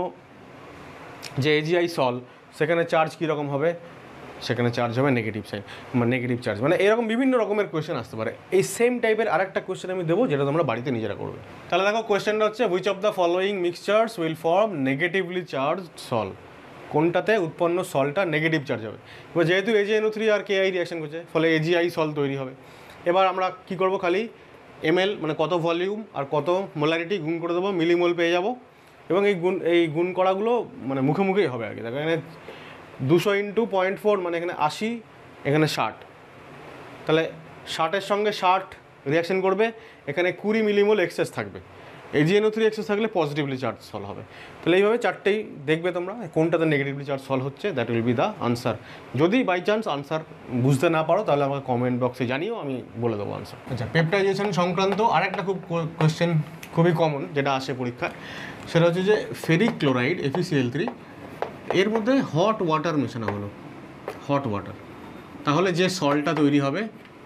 যে AgI সল সেখানে চার্জ কীরকম হবে, সেখানে চার্জ হবে নেগেটিভ সাইন, মানে নেগেটিভ চার্জ। মানে এরকম বিভিন্ন রকমের কোয়েশ্চেন আসতে পারে। এই সেম টাইপের আরেকটা কোয়েশ্চেন আমি দেবো যেটা তোমরা বাড়িতে নিজেরা করবে। তাহলে দেখো কোয়েশ্চেনটা হচ্ছে which of the following mixtures will form negatively charged sol, কোনটাতে উৎপন্ন সলটা নেগেটিভ চার্জ হবে। এবার যেহেতু AgNO3 আর KI রিয়াকশন করছে ফলে AgI সল তৈরি হবে। এবার আমরা কি করব, খালি ml মানে কত ভলিউম আর কত মোলারিটি গুণ করে দেবো, মিলিমোল পেয়ে যাব। এবং এই গুণ করাগুলো মানে মুখে মুখেই হবে আর কি। দেখো এখানে 200 × 0.4 মানে এখানে 80, এখানে 60, তাহলে 60-এর সঙ্গে 60 রিয়াকশন করবে, এখানে 20 মিলিমোল এক্সেস থাকবে। AgNO3 এক্সেস থাকলে পজিটিভলি চার্জ সল হবে। তাহলে এইভাবে চারটেই দেখবে তোমরা কোনটাতে নেগেটিভলি চার্জ সল হচ্ছে, that will be the answer. যদি বাই চান্স আনসার বুঝতে না পারো তাহলে আমাকে কমেন্ট বক্সে জানিও, আমি বলে দেবো আনসার। আচ্ছা, পেপটাইজেশন সংক্রান্ত আরেকটা খুব কোয়েশ্চেন খুবই কমন যেটা আসে পরীক্ষায়, সেটা হচ্ছে যে ফেরিক ক্লোরাইড FeCl3 এর মধ্যে হট ওয়াটার মেশানো হলো, হট ওয়াটার, তাহলে যে সল্টটা তৈরি হবে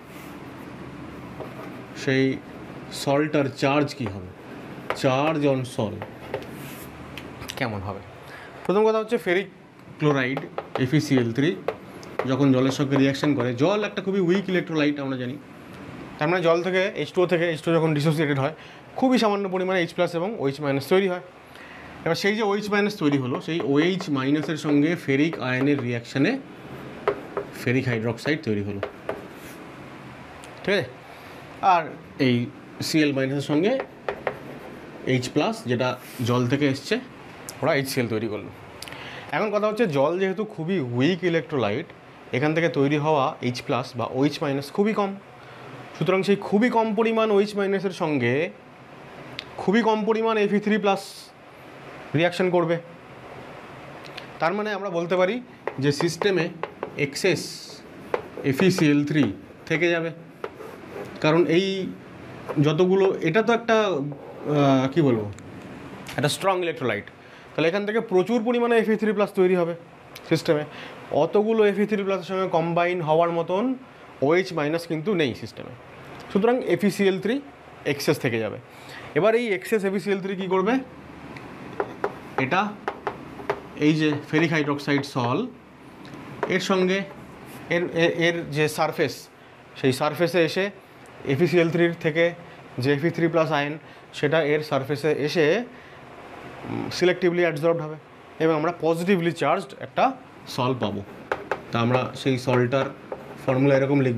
সেই সল্টটার চার্জ কী হবে, চার্জ অন সল কেমন হবে। প্রথম কথা হচ্ছে ফেরিক ক্লোরাইড FeCl3 যখন জলের সঙ্গে রিয়াকশন করে, জল একটা খুবই উইক ইলেকট্রোলাইট আমরা জানি, তার মানে জল থেকে H2 যখন ডিসোসিয়েটেড হয় খুবই সামান্য পরিমাণে H+ এবং OH- তৈরি হয়। এবার সেই যে OH- তৈরি হলো, সেই OH- সঙ্গে ফেরিক আয়নের রিয়াকশানে ফেরিক হাইড্রোক্সাইড তৈরি হলো, ঠিক আছে। আর এই Cl- সঙ্গে H+ যেটা জল থেকে এসছে, ওরা HCl তৈরি করলো। এখন কথা হচ্ছে জল যেহেতু খুবই উইক ইলেকট্রোলাইট, এখান থেকে তৈরি হওয়া H+ বা OH- খুবই কম, সুতরাং সেই খুবই কম পরিমাণ OH- সঙ্গে খুবই কম পরিমাণ Fe3+ রিয়াকশন করবে। তার মানে আমরা বলতে পারি যে সিস্টেমে এক্সেস FeCl3 থেকে যাবে, কারণ এই যতগুলো, এটা তো একটা কি বলবো, একটা স্ট্রং ইলেকট্রোলাইট, তাহলে এখান থেকে প্রচুর পরিমাণে Fe3+ তৈরি হবে সিস্টেমে। অতগুলো Fe3+ এর সঙ্গে কম্বাইন হওয়ার মতন OH- কিন্তু নেই সিস্টেমে, সুতরাং FeCl3 এক্সেস থেকে যাবে। এবার এই এক্সেস FeCl3 কী করবে, এটা এই যে ফেরিক হাইড্রোক্সাইড সল এর সঙ্গে এর যে সারফেস, সেই সারফেসে এসে FeCl3 থেকে যে Fe3+ আয়ন সেটা এর সারফেসে এসে সিলেক্টিভলি অ্যাবজর্বড হবে এবং আমরা পজিটিভলি চার্জড একটা সল পাবো। তা আমরা সেই সলটার ফর্মুলা এরকম লিখব,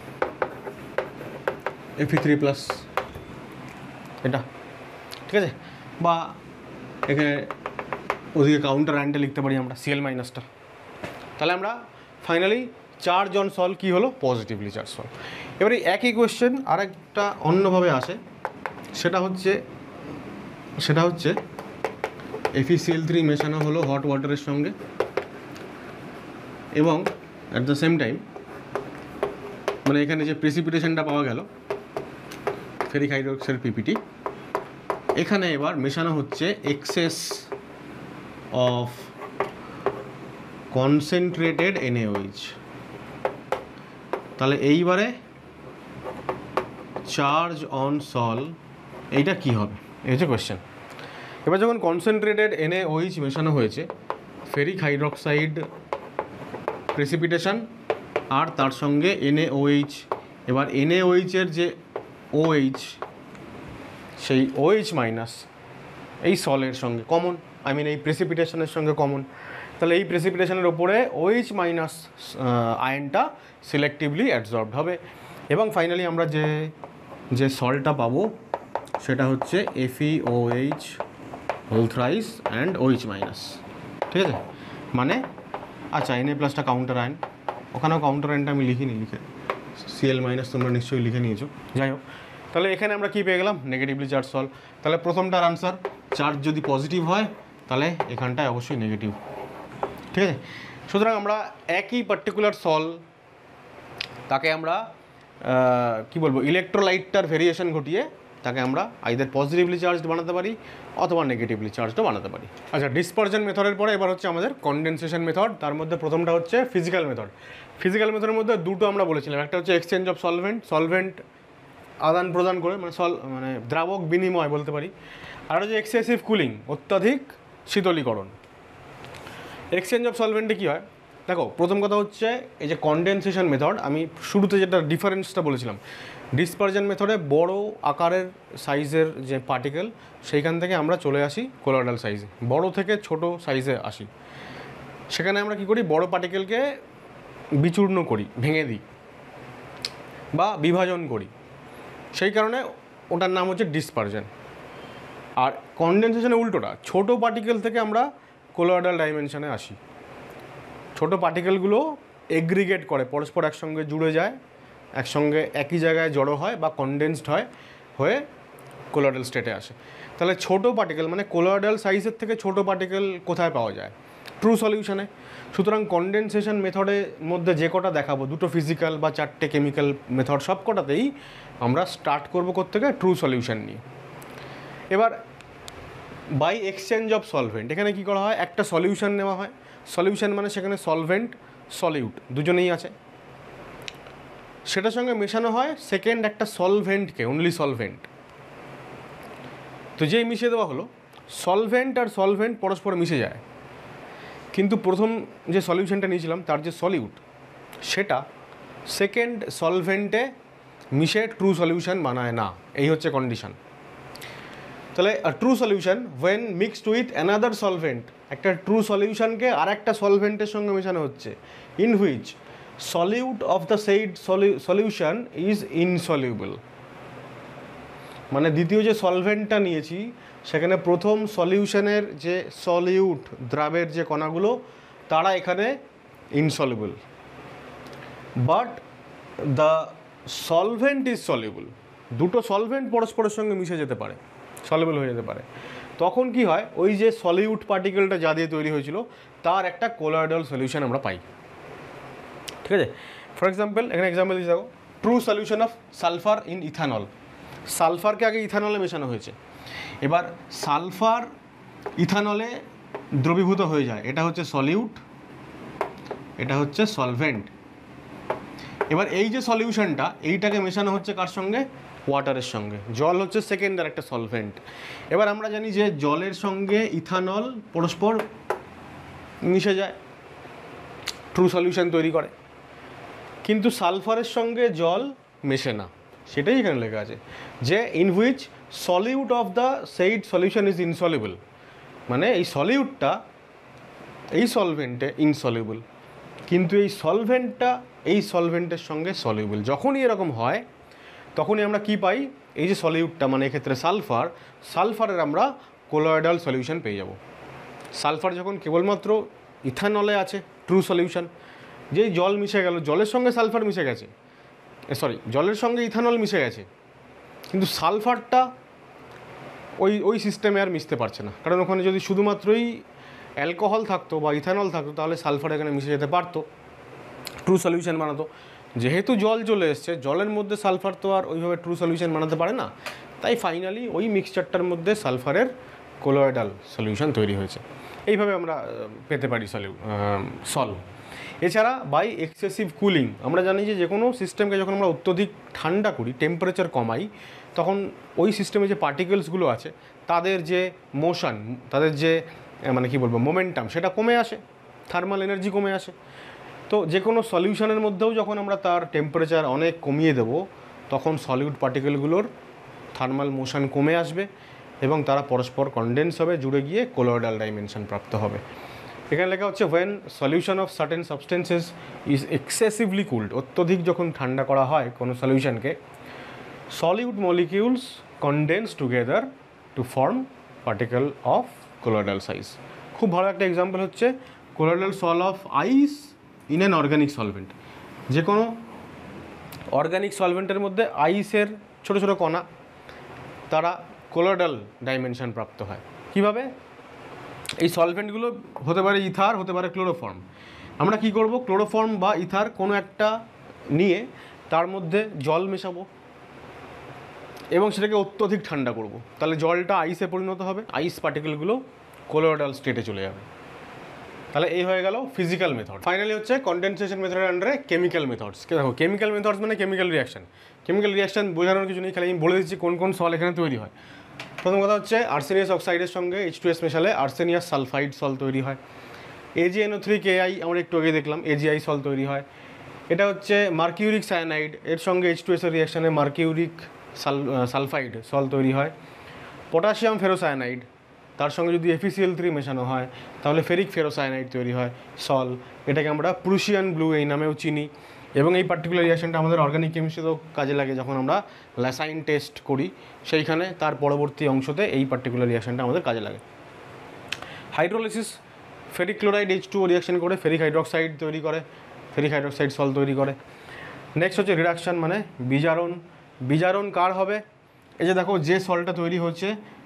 Fe3+, এটা ঠিক আছে। বা এখানে ওদিকে কাউন্টার অ্যান্টে লিখতে পারি আমরা Cl-টা। তাহলে আমরা ফাইনালি চার্জ অন সল কী হলো, পজিটিভলি চার্জ সল। এবারে একই কোয়েশ্চেন আরেকটা অন্যভাবে আসে, সেটা হচ্ছে FeCl3 মেশানো হলো হট ওয়াটারের সঙ্গে এবং অ্যাট দ্য সেম টাইম মানে এখানে যে প্রেসিপিটেশনটা পাওয়া গেল ফেরিক হাইড্রোক্সাইড PPT, এখানে এবার মেশানো হচ্ছে এক্সেস অফ কনসেন্ট্রেটেড NaOH। তাহলে এইবারে চার্জ অন সল এইটা কি হবে, এই হচ্ছে কোয়েশ্চেন। এবার যখন কনসেন্ট্রেটেড NaOH মেশানো হয়েছে, ফেরিক হাইড্রক্সাইড প্রেসিপিটেশন আর তার সঙ্গে NaOH, এবার NaOH এর যে OH, সেই OH মাইনাস এই সলের সঙ্গে কমন, আই মিন এই প্রেসিপিটেশনের সঙ্গে কমন, তাহলে এই প্রেসিপিটেশনের ওপরে OH মাইনাস আয়নটা সিলেক্টিভলি অ্যাবজর্বড হবে এবং ফাইনালি আমরা যে সল্টটা পাবো সেটা হচ্ছে FeOH whole thrice and OH minus. ঠিক আছে, মানে আচ্ছা Na প্লাসটা কাউন্টার আয়ন, ওখানেও কাউন্টার আয়নটা আমি লিখিনি, লিখে Cl মাইনাস তোমরা নিশ্চয়ই লিখে নিয়েছো। যাই হোক, তাহলে এখানে আমরা কী পেয়ে গেলাম, নেগেটিভলি চার্জ সল। তাহলে প্রথমটার আনসার, চার্জ যদি পজিটিভ হয় তাহলে এখানটায় অবশ্যই নেগেটিভ। ঠিক আছে, সুতরাং আমরা একই পার্টিকুলার সল তাকে আমরা কি বলবো, ইলেকট্রোলাইটটার ভেরিয়েশন ঘটিয়ে তাকে আমরা আইদার পজিটিভলি চার্জড বানাতে পারি অথবা নেগেটিভলি চার্জডও বানাতে পারি। আচ্ছা, ডিসপারশন মেথডের পরে এবার হচ্ছে আমাদের কনডেনসেশন মেথড। তার মধ্যে প্রথমটা হচ্ছে ফিজিক্যাল মেথড। ফিজিক্যাল মেথডের মধ্যে দুটো আমরা বলেছিলাম, একটা হচ্ছে এক্সচেঞ্জ অফ সলভেন্ট আদান প্রদান করে, মানে দ্রাবক বিনিময় বলতে পারি, আর হচ্ছে এক্সেসিভ কুলিং, অত্যাধিক শীতলীকরণ। এক্সচেঞ্জ অফ সলভেন্টে কী হয় দেখো, প্রথম কথা হচ্ছে এই যে কনডেনসেশন মেথড, আমি শুরুতে যেটা ডিফারেন্সটা বলেছিলাম, ডিসপারশন মেথডে বড় আকারের সাইজের যে পার্টিকেল সেইখান থেকে আমরা চলে আসি কোলয়েডাল সাইজে, বড় থেকে ছোট সাইজে আসি। সেখানে আমরা কী করি, বড় পার্টিকেলকে বিচূর্ণ করি, ভেঙে দিই বা বিভাজন করি, সেই কারণে ওটার নাম হচ্ছে ডিসপারশন। আর কনডেনসেশনে উল্টোটা, ছোট পার্টিকেল থেকে আমরা কোলয়েডাল ডাইমেনশনে আসি। ছোট পার্টিকেলগুলো এগ্রিগেট করে, পরস্পর একসঙ্গে জুড়ে যায়, একসঙ্গে একই জায়গায় জড়ো হয় বা কনডেন্সড হয়ে কোলয়েডাল স্টেটে আসে। তাহলে ছোট পার্টিকেল মানে কোলয়েডাল সাইজের থেকে ছোট পার্টিকেল কোথায় পাওয়া যায়, ট্রু সলিউশনে। সুতরাং কনডেনসেশন মেথডের মধ্যে যে কটা দেখাবো, দুটো ফিজিক্যাল বা চারটে কেমিক্যাল মেথড, সব কটাতেই আমরা স্টার্ট করবো কোত্থেকে, ট্রু সলিউশন নিয়ে। এবার বাই এক্সচেঞ্জ অফ সলভেন্ট, এখানে কী করা হয়, একটা সলিউশন নেওয়া হয়। সলিউশন মানে সেখানে সলভেন্ট সলিউট দুজনেই আছে, সেটার সঙ্গে মেশানো হয় সেকেন্ড একটা সলভেন্টকে, অনলি সলভেন্ট। তো যেই মিশিয়ে দেওয়া হলো, সলভেন্ট আর সলভেন্ট পরস্পর মিশে যায়, কিন্তু প্রথম যে সলিউশনটা নিয়েছিলাম তার যে সলিউট, সেটা সেকেন্ড সলভেন্টে মিশে ট্রু সলিউশন বানায় না। এই হচ্ছে কন্ডিশন। তাহলে true solution when mixed with another solvent, একটা ট্রু সলিউশনকে আর একটা সলভেন্টের সঙ্গে মেশানো হচ্ছে, in which solute of the said solution is insoluble. মানে দ্বিতীয় যে সলভেন্টটা নিয়েছি সেখানে প্রথম সলিউশনের যে সলিউট দ্রাবের যে কণাগুলো তারা এখানে insoluble, but the solvent is soluble. দুটো সলভেন্ট পরস্পরের সঙ্গে মিশে যেতে পারে, সলিউবল হয়ে যেতে পারে। তখন কি হয়, ওই যে সলিউট পার্টিকেলটা যা দিয়ে তৈরি হয়েছিল তার একটা কোলয়েডাল সলিউশন আমরা পাই। ঠিক আছে, ফর এক্সাম্পল এখানে এক্সাম্পল দিয়ে যাবো, true solution of sulphur in ethanol. সালফারকে আগে ইথানলে মেশানো হয়েছে, এবার সালফার ইথানলে দ্রবীভূত হয়ে যায়, এটা হচ্ছে সলিউট, এটা হচ্ছে সলভেন্ট। এবার এই যে সলিউশনটা এইটাকে মেশানো হচ্ছে কার সঙ্গে, ওয়াটারের সঙ্গে। জল হচ্ছে সেকেন্ড আর একটা সলভেন্ট। এবার আমরা জানি যে জলের সঙ্গে ইথানল পরস্পর মিশে যায়, ট্রু সলিউশন তৈরি করে, কিন্তু সালফারের সঙ্গে জল মেশে না, সেটাই এখানে লেখা আছে যে in which solute of the said solution is insoluble. মানে এই সলিউটটা এই সলভেন্টে ইনসলিউবল, কিন্তু এই সলভেন্টটা এই সলভেন্টের সঙ্গে সলিউবল। যখনই এরকম হয় তখনই আমরা কি পাই, এই যে সলিউটটা মানে এক্ষেত্রে সালফারের আমরা কোলয়েডাল সলিউশন পেয়ে যাব। সালফার যখন কেবলমাত্র ইথানলে আছে ট্রু সলিউশন, যেই জল মিশে গেল, জলের সঙ্গে সালফার মিশে গেছে, জলের সঙ্গে ইথানল মিশে গেছে, কিন্তু সালফারটা ওই সিস্টেমে আর মিশতে পারছে না, কারণ ওখানে যদি শুধুমাত্রই অ্যালকোহল থাকতো বা ইথানল থাকতো তাহলে সালফার এখানে মিশে যেতে পারতো, ট্রু সলিউশন বানাতো। যেহেতু জল চলে এসছে, জলের মধ্যে সালফার তো আর ওইভাবে ট্রু সলিউশন বানাতে পারে না, তাই ফাইনালি ওই মিক্সচারটার মধ্যে সালফারের কোলয়েডাল সলিউশন তৈরি হয়েছে। এইভাবে আমরা পেতে পারি সল। এছাড়া বাই এক্সেসিভ কুলিং, আমরা জানি যে কোনো সিস্টেমকে যখন আমরা অত্যধিক ঠান্ডা করি, টেম্পারেচার কমাই, তখন ওই সিস্টেমে যে পার্টিকেলসগুলো আছে তাদের যে মোশন, তাদের যে মানে কি বলবো মোমেন্টাম, সেটা কমে আসে, থার্মাল এনার্জি কমে আসে। তো যে কোনো সলিউশনের মধ্যেও যখন আমরা তার টেম্পারেচার অনেক কমিয়ে দেবো, তখন সলিউড পার্টিকেলগুলোর থার্মাল মোশন কমে আসবে এবং তারা পরস্পর কনডেন্স হবে, জুড়ে গিয়ে কোলয়েডাল ডাইমেনশন প্রাপ্ত হবে। এখানে লেখা হচ্ছে when solution of certain substances is excessively cooled, অত্যধিক যখন ঠান্ডা করা হয় কোনো সলিউশনকে, solute molecules condense together to form particle of colloidal size. খুব ভালো একটা এক্সাম্পল হচ্ছে colloidal sol of ice in an organic solvent. যে কোনো অর্গানিক সলভেন্টের মধ্যে আইসের ছোটো ছোটো কণা তারা কোলয়েডাল ডাইমেনশন প্রাপ্ত হয়। কীভাবে? এই সলভেন্টগুলো হতে পারে ইথার, হতে পারে ক্লোরোফর্ম। আমরা কি করব, ক্লোরোফর্ম বা ইথার কোনো একটা নিয়ে তার মধ্যে জল মেশাবো এবং সেটাকে অত্যধিক ঠান্ডা করব, তাহলে জলটা আইসে পরিণত হবে, আইস পার্টিকেলগুলো কোলয়েডাল স্টেটে চলে যাবে। তাহলে এই হয়ে গেল ফিজিক্যাল মেথড। ফাইনালি হচ্ছে কনডেনসেশন মেথডের আন্ডারে কেমিক্যাল মেথডস। দেখো কেমিক্যাল মেথডস মানে কেমিক্যাল রিয়াকশন। কেমিক্যাল রিয়াকশন বোঝানোর কিছু নেই, খালি আমি বলে দিচ্ছি কোন কোন সল এখানে তৈরি হয়। প্রথম কথা হচ্ছে আর্সেনিয়াস অক্সাইডের সঙ্গে H2S মেশালে আর্সেনিয়াস সালফাইড সল তৈরি হয়। AgNO3Ki আমরা একটু আগে দেখলাম AgI সল তৈরি হয়। এটা হচ্ছে মার্কিউরিক সায়ানাইড, এর সঙ্গে H2S এর রিয়াকশানে মার্কিউরিক সালফাইড সল তৈরি হয়। পটাশিয়াম ফেরোসায়ানাইড, তার সঙ্গে যদি FeCl3 মেশানো হয় তাহলে ফেরিক ফেরোসায়ানাইড তৈরি হয় সল। এটাকে আমরা প্রুশিয়ান ব্লু এই নামেও চিনি। এবং এই পার্টিকুলার রিয়াকশনটা আমাদের অর্গানিক কেমিস্ট্রিতেও কাজে লাগে, যখন আমরা ল্যাসাইন টেস্ট করি সেইখানে তার পরবর্তী অংশতে এই পার্টিকুলার রিয়াকশনটা আমাদের কাজে লাগে। Hydrolysis, ferric chloride H2O reaction করে ফেরিক হাইড্রোক্সাইড তৈরি করে, ফেরিক হাইড্রোক্সাইড সল তৈরি করে। নেক্সট হচ্ছে রিডাকশন মানে বিজারণ। বিজারণ কার হবে? এই যে দেখো যে সলটা তৈরি হচ্ছে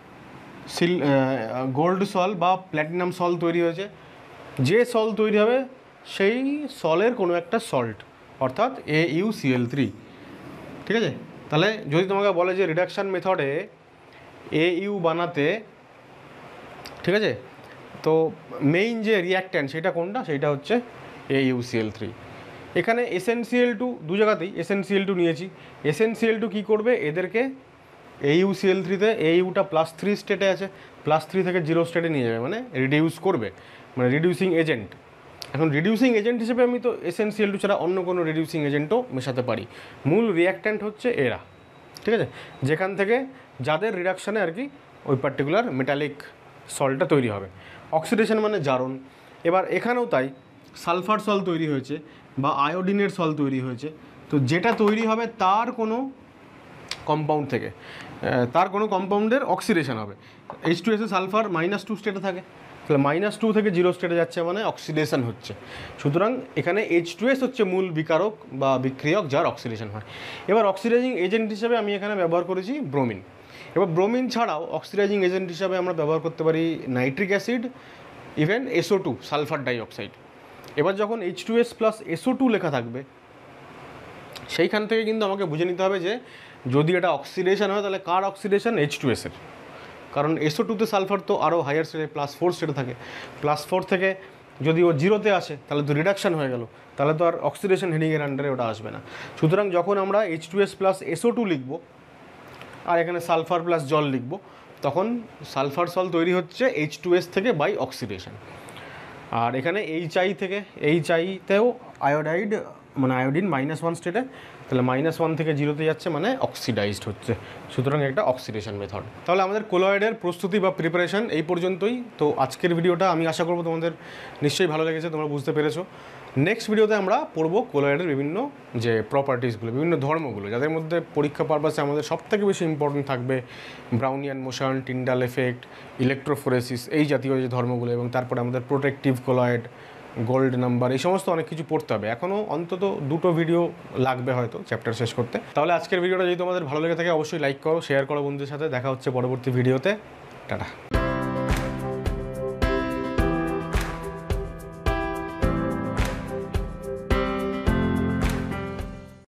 গোল্ড সল বা প্ল্যাটিনাম সল তৈরি হয়েছে, যে সল তৈরি হবে সেই সলের কোনো একটা সল্ট, অর্থাৎ AuCl3। ঠিক আছে? তাহলে যদি তোমাকে বলে যে রিডাকশান মেথডে Au বানাতে, ঠিক আছে, তো মেইন যে রিয়াক্ট্যান্ট সেটা কোনটা? সেইটা হচ্ছে AuCl3। এখানে SnCl2 দু জায়গাতেই SnCl2 নিয়েছি। SnCl2 কী করবে? এদেরকে AuCl3তে Auটা +3 স্টেটে আছে, +3 থেকে 0 স্টেটে নিয়ে যাবে, মানে রিডিউস করবে, মানে রিডিউসিং এজেন্ট। এখন রিডিউসিং এজেন্ট হিসেবে আমি তো SnCl2 ছাড়া অন্য কোনো রিডিউসিং এজেন্টও মেশাতে পারি। মূল রিয়াক্ট্যান্ট হচ্ছে এরা, ঠিক আছে, যেখান থেকে যাদের রিডাকশানে আর কি ওই পার্টিকুলার মেটালিক সলটা তৈরি হবে। অক্সিডেশন মানে জারণ। এবার এখানেও তাই, সালফার সল তৈরি হয়েছে বা আয়োডিনের সল তৈরি হয়েছে, তো যেটা তৈরি হবে তার কোনো কম্পাউন্ড থেকে, তার কোনো কম্পাউন্ডের অক্সিডেশন হবে। H2S সালফার -2 স্টেটে থাকে, তাহলে -2 থেকে 0 স্টেটে যাচ্ছে মানে অক্সিডেশন হচ্ছে। সুতরাং এখানে H2S হচ্ছে মূল বিকারক বা বিক্রিয়ক যার অক্সিডেশন হয়। এবার অক্সিডাইজিং এজেন্ট হিসেবে আমি এখানে ব্যবহার করেছি ব্রোমিন। এবার ব্রোমিন ছাড়াও অক্সিডাইজিং এজেন্ট হিসাবে আমরা ব্যবহার করতে পারি nitric acid, even SO2 sulphur dioxide. এবার যখন H2S + SO2 লেখা থাকবে সেইখান থেকে কিন্তু আমাকে বুঝে নিতে হবে যে যদি এটা অক্সিডেশন হয় তাহলে কার অক্সিডেশন? H2S এর। কারণ SO2তে সালফার তো আরও হায়ার স্টেটে +4 স্টেটে থাকে, +4 থেকে যদি ও 0তে আসে তাহলে তো রিডাকশান হয়ে গেল, তাহলে তো আর অক্সিডেশন হেডিংয়ের আন্ডারে ওটা আসবে না। সুতরাং যখন আমরা H2S + SO2 লিখব আর এখানে সালফার প্লাস জল লিখব, তখন সালফার সল তৈরি হচ্ছে H2S থেকে বাই অক্সিডেশন। আর এখানে HI থেকে, HIতেও আয়োডাইড মানে আয়োডিন -1 স্টেটে, তাহলে -1 থেকে 0তে যাচ্ছে মানে অক্সিডাইজড হচ্ছে। সুতরাং একটা অক্সিডেশন মেথড। তাহলে আমাদের কোলয়েডের প্রস্তুতি বা প্রিপারেশন এই পর্যন্তই। তো আজকের ভিডিওটা আমি আশা করবো তোমাদের নিশ্চয়ই ভালো লেগেছে, তোমরা বুঝতে পেরেছো। নেক্সট ভিডিওতে আমরা পড়বো কোলয়েডের বিভিন্ন যে প্রপার্টিসগুলো, বিভিন্ন ধর্মগুলো, যাদের মধ্যে পরীক্ষা পারপাসে আমাদের সবথেকে বেশি ইম্পর্টেন্ট থাকবে Brownian motion, Tyndall effect, electrophoresis, এই জাতীয় যে ধর্মগুলো, এবং তারপরে আমাদের প্রোটেক্টিভ কোলয়েড, গোল্ড নাম্বার, এই সমস্ত অনেক কিছু পড়তে হবে। এখনও অন্তত 2টো ভিডিও লাগবে হয়তো চ্যাপ্টার শেষ করতে। তাহলে আজকের ভিডিওটা যদি তোমাদের ভালো লেগে থাকে অবশ্যই লাইক করো, শেয়ার করো বন্ধুদের সাথে। দেখা হচ্ছে পরবর্তী ভিডিওতে। টাটা।